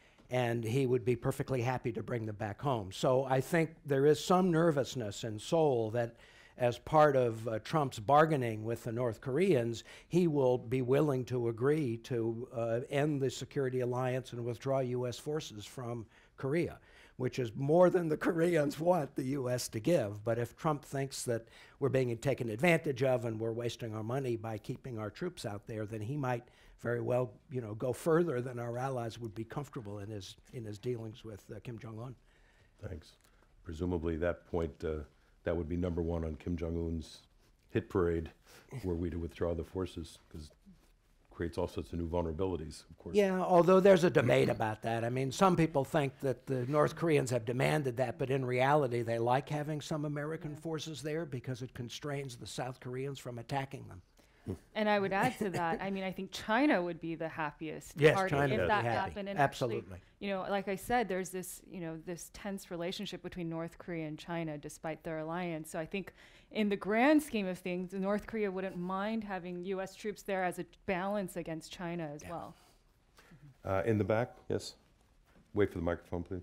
And he would be perfectly happy to bring them back home. So I think there is some nervousness in Seoul that as part of Trump's bargaining with the North Koreans, he will be willing to agree to end the security alliance and withdraw U.S. forces from Korea, which is more than the Koreans want the U.S. to give. But if Trump thinks that we're being taken advantage of and we're wasting our money by keeping our troops out there, then he might very well, go further than our allies would be comfortable in his dealings with Kim Jong-un. Thanks. Presumably that point, that would be number one on Kim Jong-un's hit parade, were we to withdraw the forces, because it creates all sorts of new vulnerabilities, of course. Yeah, although there's a debate about that. I mean, some people think that the North Koreans have demanded that, but in reality, they like having some American forces there because it constrains the South Koreans from attacking them. And I would add to that, I mean, I think China would be the happiest Yes, party China if would that be happy. happened. And Absolutely. actually, like I said, there's this, this tense relationship between North Korea and China despite their alliance. So I think in the grand scheme of things, North Korea wouldn't mind having U.S. troops there as a balance against China as well. In the back, yes. Wait for the microphone, please.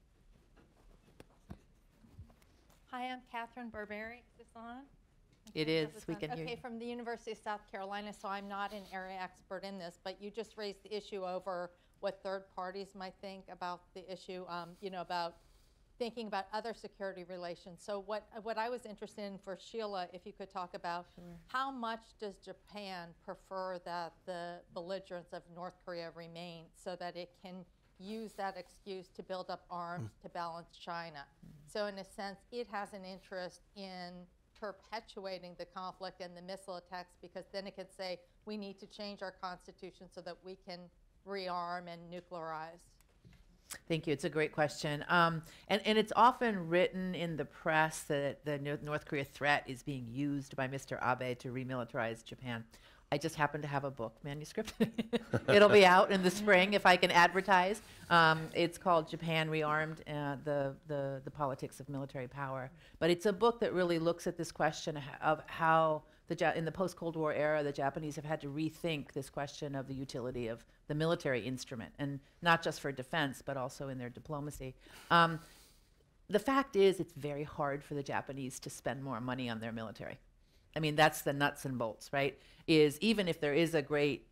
Hi, I'm Catherine Barberi. Is this on? It is, we can hear Okay, you. from the University of South Carolina, so I'm not an area expert in this, but you just raised the issue over what third parties might think about the issue, about thinking about other security relations. So what I was interested in for Sheila, if you could talk about how much does Japan prefer that the belligerents of North Korea remain so that it can use that excuse to build up arms to balance China. So in a sense, it has an interest in perpetuating the conflict and the missile attacks, because then it could say we need to change our constitution so that we can rearm and nuclearize. Thank you. It's a great question. And it's often written in the press that the North Korea threat is being used by Mr. Abe to remilitarize Japan. I just happen to have a book manuscript. It'll be out in the spring if I can advertise. It's called Japan Rearmed, the Politics of Military Power. But it's a book that really looks at this question of how, in the post-Cold War era, the Japanese have had to rethink this question of the utility of the military instrument, and not just for defense, but also in their diplomacy. The fact is, it's very hard for the Japanese to spend more money on their military. I mean, that's the nuts and bolts, right? Is even if there is a great,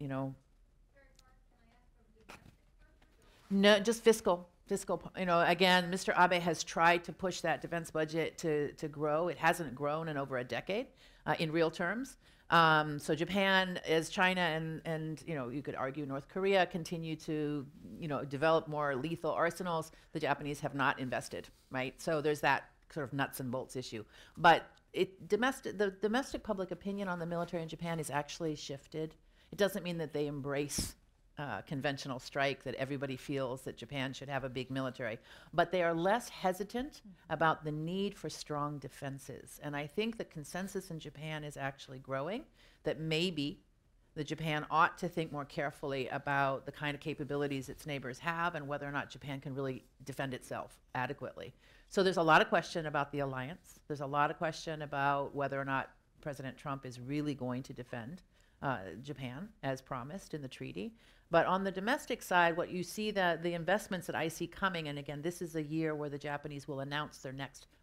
no, just fiscal, again, Mr. Abe has tried to push that defense budget to grow. It hasn't grown in over a decade in real terms. So Japan, as China and you could argue North Korea continue to, develop more lethal arsenals, the Japanese have not invested, right? So there's that sort of nuts and bolts issue. But the domestic public opinion on the military in Japan is actually shifted. It doesn't mean that they embrace conventional strike, that everybody feels that Japan should have a big military, but they are less hesitant about the need for strong defenses. And I think the consensus in Japan is actually growing that maybe the Japan ought to think more carefully about the kind of capabilities its neighbors have and whether or not Japan can really defend itself adequately. So there's a lot of question about the alliance. There's a lot of question about whether or not President Trump is really going to defend Japan as promised in the treaty. But on the domestic side, what you see, the investments that I see coming, and again, this is a year where the Japanese will announce their next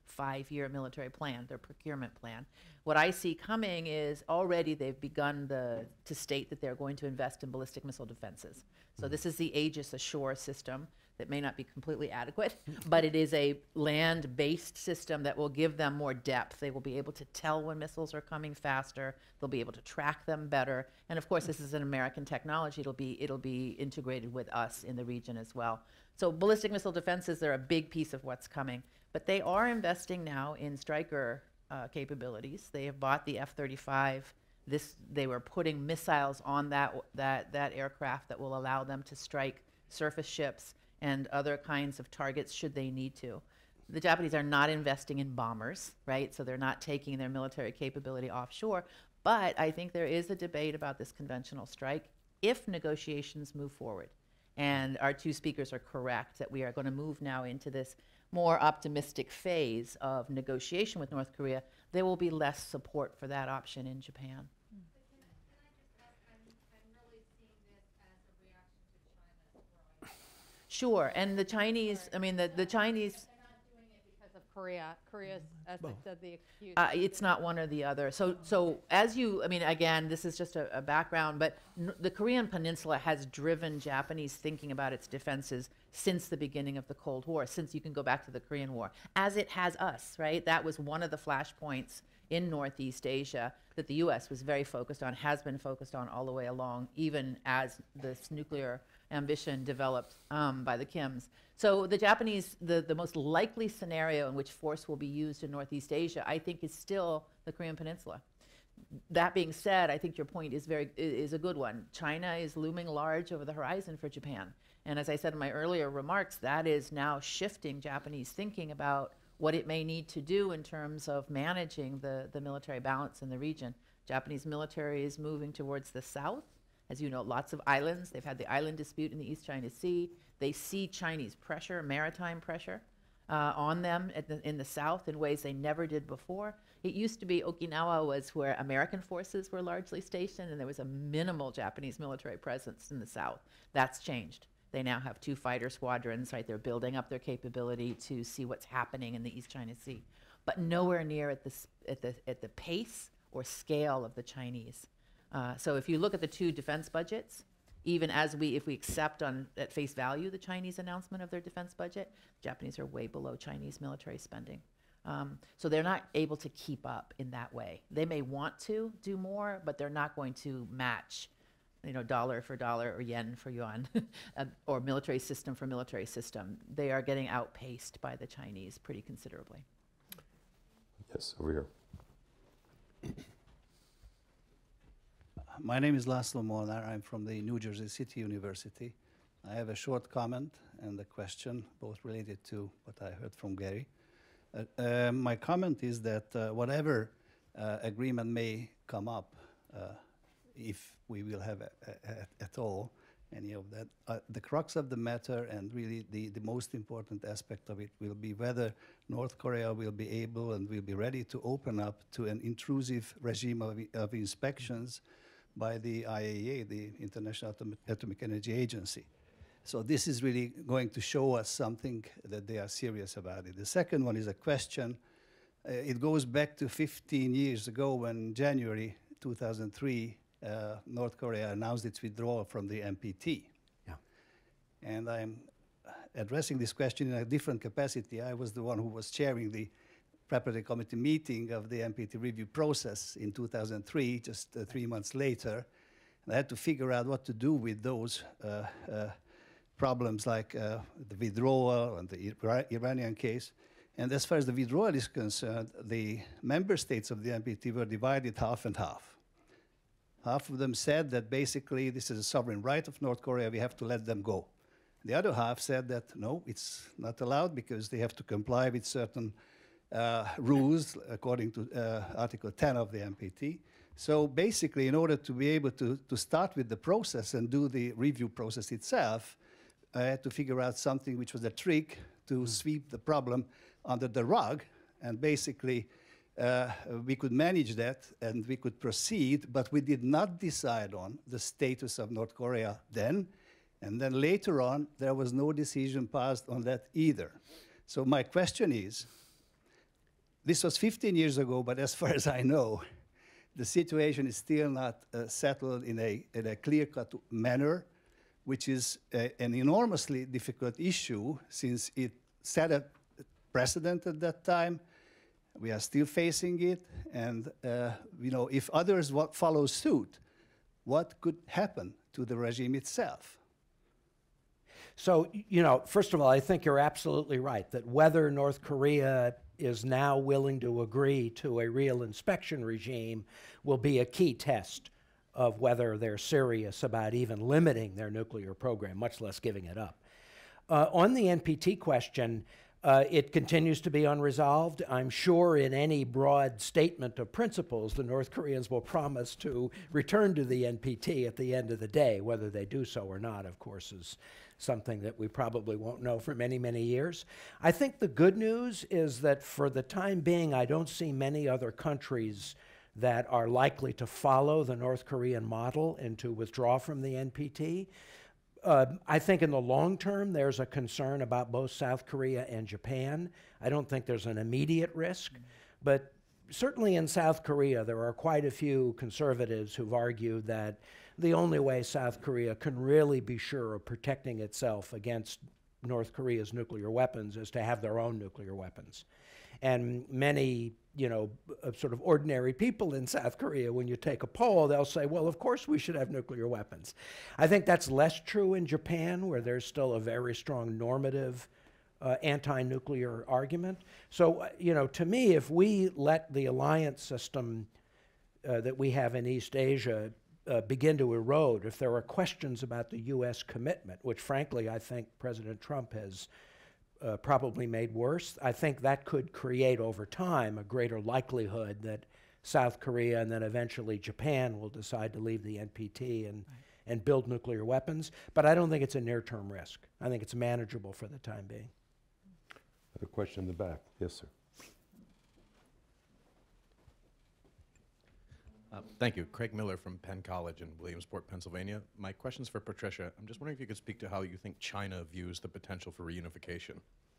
5-year military plan, their procurement plan. What I see coming is already they've begun to state that they're going to invest in ballistic missile defenses. So this is the Aegis Ashore system that may not be completely adequate, but it is a land-based system that will give them more depth. They will be able to tell when missiles are coming faster. They'll be able to track them better. And of course, this is an American technology. It'll be integrated with us in the region as well. So ballistic missile defenses are a big piece of what's coming. But they are investing now in Stryker capabilities. They have bought the F-35. They were putting missiles on that aircraft that will allow them to strike surface ships and other kinds of targets should they need to. The Japanese are not investing in bombers, right? So they're not taking their military capability offshore. But I think there is a debate about this conventional strike if negotiations move forward. And our two speakers are correct that we are going to move now into this more optimistic phase of negotiation with North Korea. There will be less support for that option in Japan. Sure, and the Chinese, I mean, the Chinese... They're not doing it because of Korea. Korea's, as they said, the excuse. It's not one or the other. So as you, I mean, again, this is just a background, but the Korean Peninsula has driven Japanese thinking about its defenses since the beginning of the Cold War, since you can go back to the Korean War, as it has us, right? That was one of the flashpoints in Northeast Asia that the U.S. was very focused on, has been focused on all the way along, even as this nuclear ambition developed by the Kims. So the Japanese, the most likely scenario in which force will be used in Northeast Asia, I think, is still the Korean Peninsula. That being said, I think your point is a good one. China is looming large over the horizon for Japan. And as I said in my earlier remarks, that is now shifting Japanese thinking about what it may need to do in terms of managing the military balance in the region. Japanese military is moving towards the south. As you know, lots of islands. They've had the island dispute in the East China Sea. They see Chinese pressure, maritime pressure, on them in the south in ways they never did before. It used to be Okinawa was where American forces were largely stationed, and there was a minimal Japanese military presence in the south. That's changed. They now have 2 fighter squadrons, right? They're building up their capability to see what's happening in the East China Sea, but nowhere near at the pace or scale of the Chinese. So if you look at the 2 defense budgets, even if we accept at face value the Chinese announcement of their defense budget, Japanese are way below Chinese military spending. So they're not able to keep up in that way. They may want to do more, but they're not going to match, dollar for dollar or yen for yuan, or military system for military system. They are getting outpaced by the Chinese pretty considerably. Yes, over here. My name is Laszlo Molnár. I'm from the New Jersey City University. I have a short comment and a question, both related to what I heard from Gary. My comment is that whatever agreement may come up, if we will have at all any of that, the crux of the matter and really the most important aspect of it will be whether North Korea will be able and will be ready to open up to an intrusive regime of inspections by the IAEA, the International Atomic Energy Agency. So this is really going to show us something that they are serious about it. The second one is a question. It goes back to 15 years ago when January 2003, North Korea announced its withdrawal from the NPT. Yeah. And I'm addressing this question in a different capacity. I was the one who was chairing the preparatory committee meeting of the NPT review process in 2003, just 3 months later. And I had to figure out what to do with those problems like the withdrawal and the Iranian case. And as far as the withdrawal is concerned, the member states of the NPT were divided half and half. Half of them said that basically this is a sovereign right of North Korea, we have to let them go. The other half said that no, it's not allowed because they have to comply with certain rules according to Article 10 of the NPT. So basically, in order to be able to start with the process and do the review process itself, I had to figure out something which was a trick to sweep the problem under the rug, and basically we could manage that and we could proceed, but we did not decide on the status of North Korea then, and then later on there was no decision passed on that either. So my question is, this was 15 years ago, but as far as I know, the situation is still not settled in a clear-cut manner, which is an enormously difficult issue since it set a precedent at that time. We are still facing it, and if others follow suit, what could happen to the regime itself? So, first of all, I think you're absolutely right that whether North Korea is now willing to agree to a real inspection regime will be a key test of whether they're serious about even limiting their nuclear program, much less giving it up. On the NPT question, it continues to be unresolved. I'm sure in any broad statement of principles, the North Koreans will promise to return to the NPT at the end of the day. Whether they do so or not, of course, is something that we probably won't know for many, many years. I think the good news is that for the time being, I don't see many other countries that are likely to follow the North Korean model and to withdraw from the NPT. I think in the long term, there's a concern about both South Korea and Japan. I don't think there's an immediate risk, but certainly in South Korea, there are quite a few conservatives who've argued that the only way South Korea can really be sure of protecting itself against North Korea's nuclear weapons is to have their own nuclear weapons. And many, sort of ordinary people in South Korea, when you take a poll, they'll say, well, of course we should have nuclear weapons. I think that's less true in Japan, where there's still a very strong normative anti-nuclear argument. So, to me, if we let the alliance system that we have in East Asia begin to erode, if there are questions about the U.S. commitment, which frankly I think President Trump has probably made worse, I think that could create over time a greater likelihood that South Korea and then eventually Japan will decide to leave the NPT and build nuclear weapons. But I don't think it's a near-term risk. I think it's manageable for the time being. I have a question in the back. Yes, sir. Thank you. Craig Miller from Penn College in Williamsport, Pennsylvania. My question's for Patricia. I'm just wondering if you could speak to how you think China views the potential for reunification.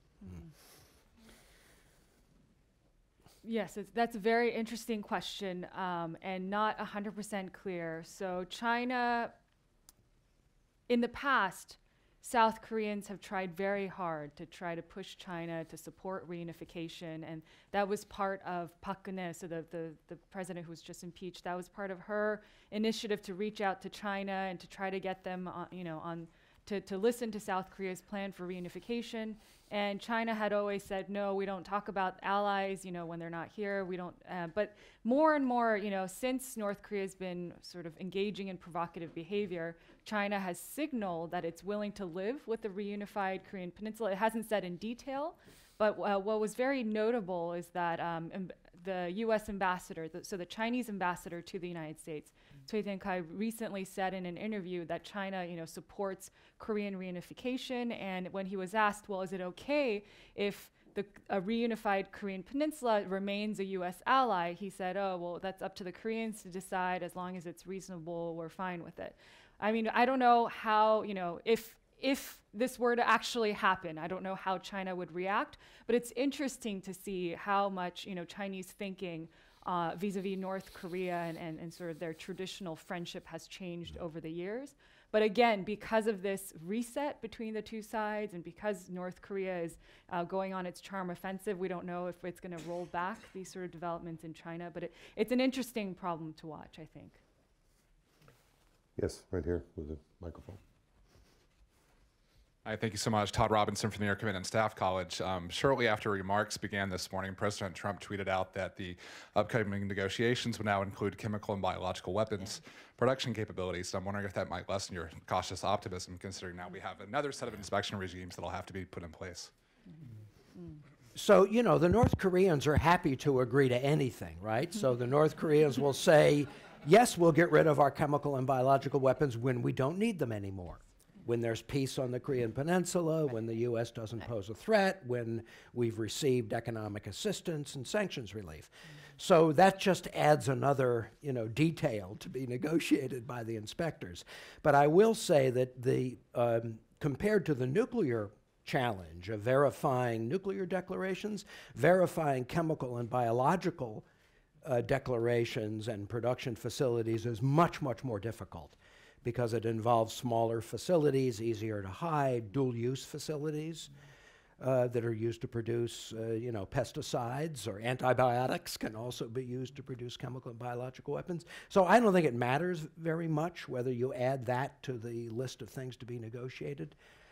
Yes, that's a very interesting question and not 100% clear. So China, in the past, South Koreans have tried very hard to try to push China to support reunification, and that was part of Park Geun-hye, so the president who was just impeached. That was part of her initiative to reach out to China and to try to get them, to listen to South Korea's plan for reunification. And China had always said, no, we don't talk about allies, when they're not here. We don't. But more and more, since North Korea's been sort of engaging in provocative behavior, China has signaled that it's willing to live with the reunified Korean Peninsula. It hasn't said in detail, but what was very notable is that the U.S. ambassador, so the Chinese ambassador to the United States, Cui Tiankai, recently said in an interview that China, supports Korean reunification. And when he was asked, well, is it okay if a reunified Korean Peninsula remains a U.S. ally, he said, oh, well, that's up to the Koreans to decide. As long as it's reasonable, we're fine with it. I mean, I don't know how, if this were to actually happen, I don't know how China would react, but it's interesting to see how much, Chinese thinking vis-a-vis North Korea and sort of their traditional friendship has changed over the years. But again, because of this reset between the two sides and because North Korea is going on its charm offensive, we don't know if it's going to roll back these sort of developments in China. But it's an interesting problem to watch, I think. Yes, right here with the microphone. Hi, thank you so much. Todd Robinson from the Air Command and Staff College. Shortly after remarks began this morning, President Trump tweeted out that the upcoming negotiations would now include chemical and biological weapons production capabilities. So I'm wondering if that might lessen your cautious optimism, considering now we have another set of inspection regimes that'll have to be put in place. So, the North Koreans are happy to agree to anything, right? So the North Koreans will say, yes, we'll get rid of our chemical and biological weapons when we don't need them anymore. When there's peace on the Korean Peninsula, when the U.S. doesn't pose a threat, when we've received economic assistance and sanctions relief. So that just adds another, detail to be negotiated by the inspectors. But I will say that compared to the nuclear challenge of verifying nuclear declarations, verifying chemical and biological declarations and production facilities is much, much more difficult because it involves smaller facilities, easier to hide, dual-use facilities that are used to produce, pesticides, or antibiotics can also be used to produce chemical and biological weapons. So I don't think it matters very much whether you add that to the list of things to be negotiated.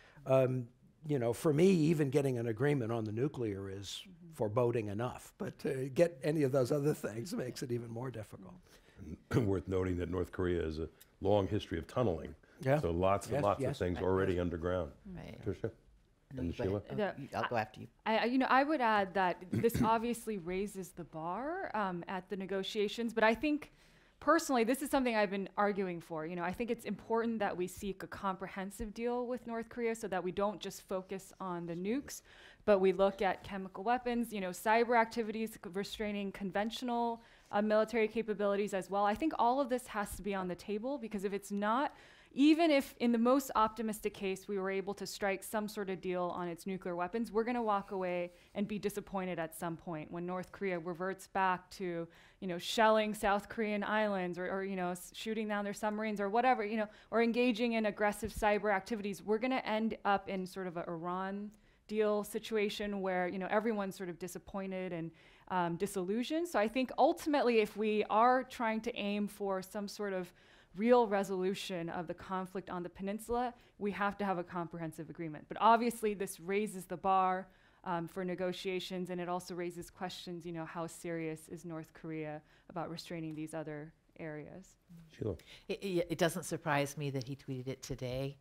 For me, even getting an agreement on the nuclear is foreboding enough, but to get any of those other things makes it even more difficult. And worth noting that North Korea has a long history of tunneling. Yeah. So lots and lots of things already underground. Right. Patricia? And Sheila? I'll go after you. I would add that this obviously raises the bar at the negotiations, but I think personally, this is something I've been arguing for. I think it's important that we seek a comprehensive deal with North Korea so that we don't just focus on the nukes, but we look at chemical weapons, cyber activities, restraining conventional military capabilities as well. I think all of this has to be on the table, because if it's not, even if in the most optimistic case we were able to strike some sort of deal on its nuclear weapons, we're going to walk away and be disappointed at some point when North Korea reverts back to, shelling South Korean islands or shooting down their submarines or whatever, or engaging in aggressive cyber activities. We're going to end up in sort of an Iran deal situation where, everyone's sort of disappointed and disillusioned. So I think ultimately, if we are trying to aim for some sort of real resolution of the conflict on the peninsula, we have to have a comprehensive agreement. But obviously, this raises the bar for negotiations, and it also raises questions, how serious is North Korea about restraining these other areas? Sheila? It doesn't surprise me that he tweeted it today.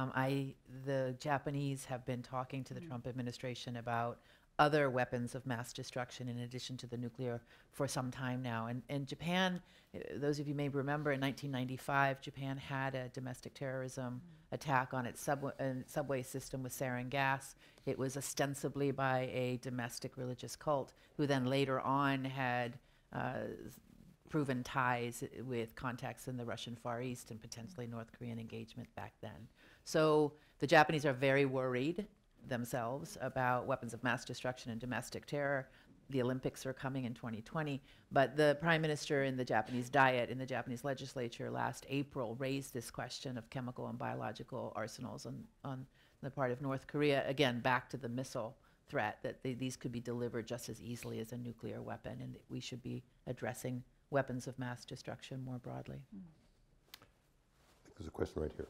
The Japanese have been talking to the Trump administration about other weapons of mass destruction in addition to the nuclear for some time now. And Japan, those of you may remember, in 1995, Japan had a domestic terrorism attack on its subway system with sarin gas. It was ostensibly by a domestic religious cult who then later on had proven ties with contacts in the Russian Far East and potentially North Korean engagement back then. So the Japanese are very worried themselves about weapons of mass destruction and domestic terror. The Olympics are coming in 2020, but the Prime Minister in the Japanese Diet, in the Japanese legislature last April, raised this question of chemical and biological arsenals on the part of North Korea, again, back to the missile threat, that these could be delivered just as easily as a nuclear weapon, and that we should be addressing weapons of mass destruction more broadly. There's a question right here.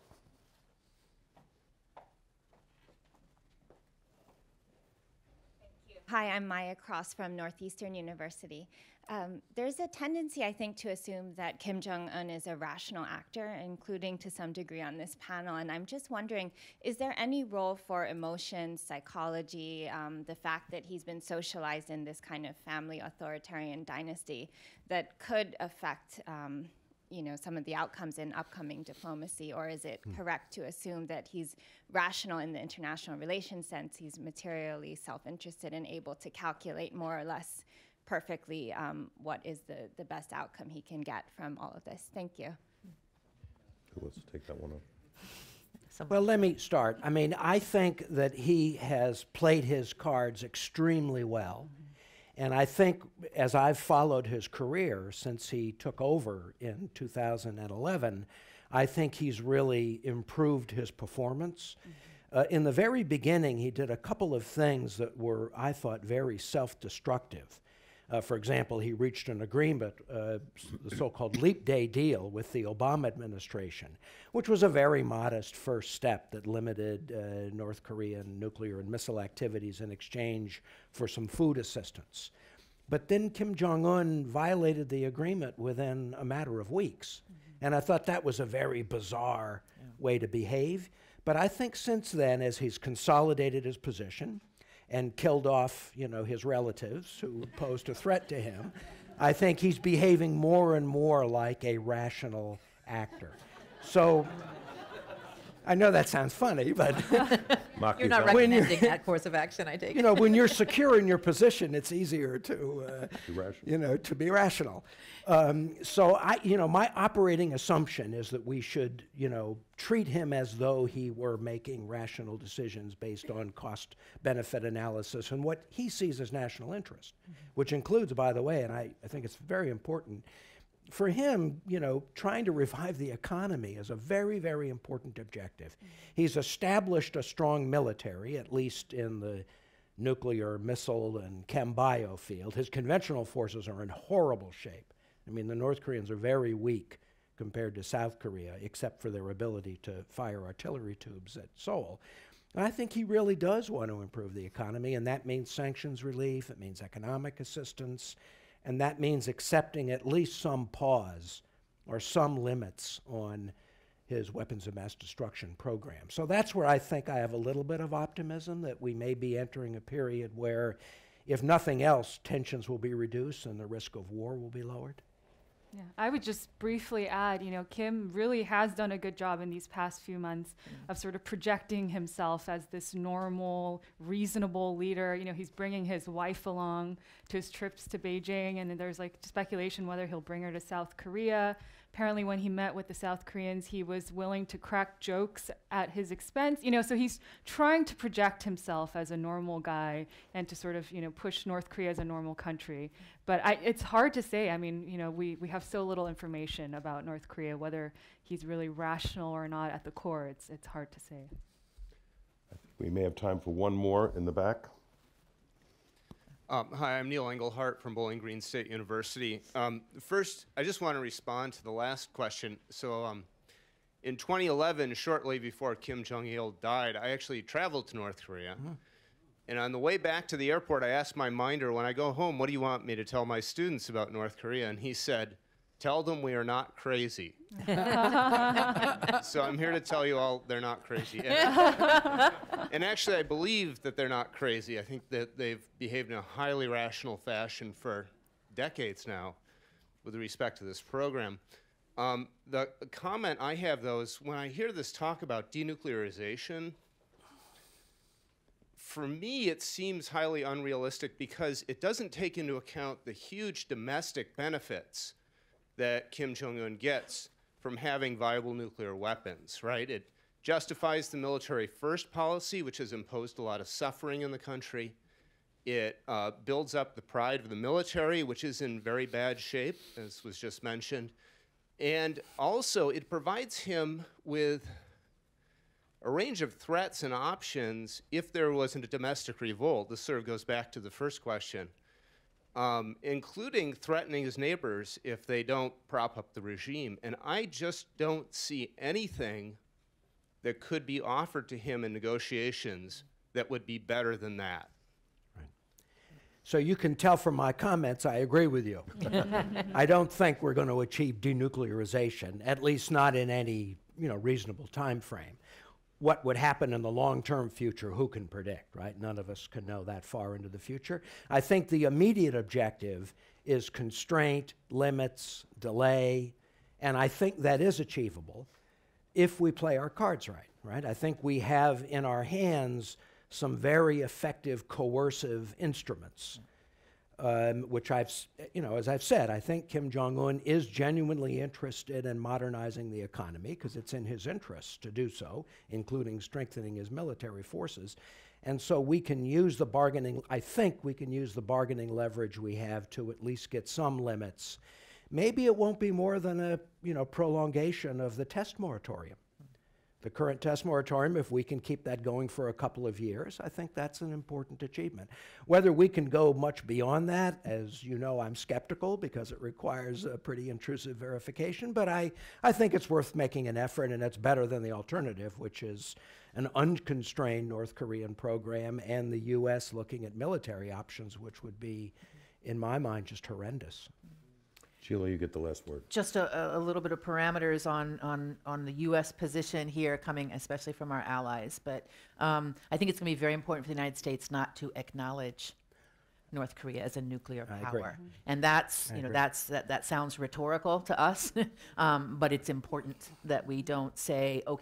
Hi, I'm Maya Cross from Northeastern University. There's a tendency, I think, to assume that Kim Jong-un is a rational actor, including to some degree on this panel. And I'm just wondering, is there any role for emotions, psychology, the fact that he's been socialized in this kind of family authoritarian dynasty that could affect some of the outcomes in upcoming diplomacy? Or is it correct to assume that he's rational in the international relations sense? He's materially self-interested and able to calculate more or less perfectly what is the best outcome he can get from all of this. Thank you. Who wants to take that one up? Well, let me start. I think that he has played his cards extremely well. And I think, as I've followed his career since he took over in 2011, I think he's really improved his performance. In the very beginning, he did a couple of things that were, I thought, very self-destructive. For example, he reached an agreement, the so-called Leap Day deal with the Obama administration, which was a very modest first step that limited North Korean nuclear and missile activities in exchange for some food assistance. But then Kim Jong-un violated the agreement within a matter of weeks. And I thought that was a very bizarre way to behave. But I think since then, as he's consolidated his position, and killed off, his relatives who posed a threat to him, I think he's behaving more and more like a rational actor. So I know that sounds funny, but You're not recommending that course of action, I take it. you know, when you're secure in your position, it's easier to, you know, to be rational. So my operating assumption is that we should, you know, treat him as though he were making rational decisions based on cost-benefit analysis and what he sees as national interest, which includes, by the way, and I think it's very important, for him, you know, trying to revive the economy is a very, very important objective. He's established a strong military, at least in the nuclear, missile, and chem bio field. His conventional forces are in horrible shape. I mean, the North Koreans are very weak compared to South Korea, except for their ability to fire artillery tubes at Seoul. And I think he really does want to improve the economy, and that means sanctions relief, it means economic assistance, and that means accepting at least some pause or some limits on his weapons of mass destruction program. So that's where I think I have a little bit of optimism that we may be entering a period where, if nothing else, tensions will be reduced and the risk of war will be lowered. Yeah, I would just briefly add, you know, Kim really has done a good job in these past few months of sort of projecting himself as this normal, reasonable leader. You know, he's bringing his wife along to his trips to Beijing, and there's like speculation whether he'll bring her to South Korea. Apparently when he met with the South Koreans, he was willing to crack jokes at his expense. You know, so he's trying to project himself as a normal guy and to sort of, you know, push North Korea as a normal country. But it's hard to say. I mean, you know, we have so little information about North Korea, whether he's really rational or not at the core. It's hard to say. I think we may have time for one more in the back. Hi, I'm Neil Engelhardt from Bowling Green State University. First, I just want to respond to the last question. So in 2011, shortly before Kim Jong-il died, I actually traveled to North Korea. And on the way back to the airport, I asked my minder, when I go home, what do you want me to tell my students about North Korea? And he said, tell them we are not crazy. So I'm here to tell you all they're not crazy. And actually, I believe that they're not crazy. I think that they've behaved in a highly rational fashion for decades now with respect to this program. The comment I have, though, is when I hear this talk about denuclearization, for me, it seems highly unrealistic because it doesn't take into account the huge domestic benefits that Kim Jong-un gets from having viable nuclear weapons, right? It justifies the military first policy, which has imposed a lot of suffering in the country. It builds up the pride of the military, which is in very bad shape, as was just mentioned. And also, it provides him with a range of threats and options if there wasn't a domestic revolt. This sort of goes back to the first question. Including threatening his neighbors if they don't prop up the regime. And I just don't see anything that could be offered to him in negotiations that would be better than that. Right. So you can tell from my comments, I agree with you. I don't think we're going to achieve denuclearization, at least not in any, you know, reasonable time frame. What would happen in the long-term future, who can predict, right? None of us can know that far into the future. I think the immediate objective is constraint, limits, delay, and I think that is achievable if we play our cards right, right? I think we have in our hands some very effective coercive instruments, which as I've said, I think Kim Jong-un is genuinely interested in modernizing the economy because it's in his interest to do so, including strengthening his military forces. And so we can use the bargaining, I think we can use the bargaining leverage we have to at least get some limits. Maybe it won't be more than a, you know, prolongation of the test moratorium. The current test moratorium, if we can keep that going for a couple of years, I think that's an important achievement. Whether we can go much beyond that, as you know, I'm skeptical because it requires a pretty intrusive verification, but I think it's worth making an effort, and it's better than the alternative, which is an unconstrained North Korean program and the U.S. looking at military options, which would be, in my mind, just horrendous. Sheila, you get the last word. Just a little bit of parameters on the U.S. position here, coming especially from our allies. But I think it's going to be very important for the United States not to acknowledge North Korea as a nuclear power. And that's, you know, that sounds rhetorical to us, but it's important that we don't say, okay,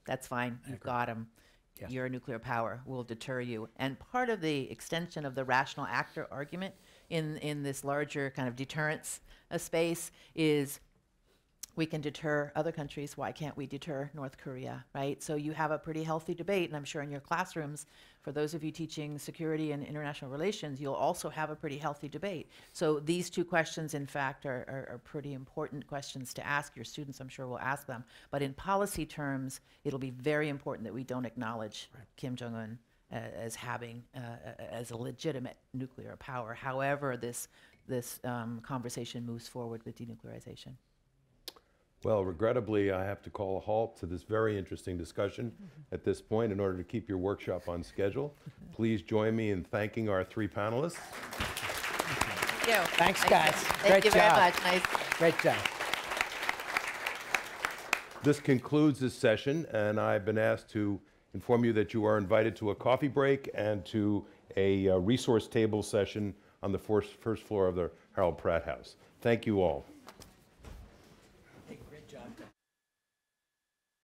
That's fine. You've got them. Yes. Your nuclear power will deter you. And part of the extension of the rational actor argument in this larger kind of deterrence space is we can deter other countries. Why can't we deter North Korea, right? So you have a pretty healthy debate, and I'm sure in your classrooms, for those of you teaching security and international relations, you'll also have a pretty healthy debate. So these two questions, in fact, are pretty important questions to ask. Your students, I'm sure, will ask them. But in policy terms, it'll be very important that we don't acknowledge Kim Jong-un as having, as a legitimate nuclear power, however this conversation moves forward with denuclearization. Well, regrettably, I have to call a halt to this very interesting discussion at this point in order to keep your workshop on schedule. Please join me in thanking our three panelists. Thank you. Thanks, guys. Thank you very much. Nice. Great job. This concludes this session, and I've been asked to inform you that you are invited to a coffee break and to a resource table session on the first floor of the Harold Pratt House. Thank you all.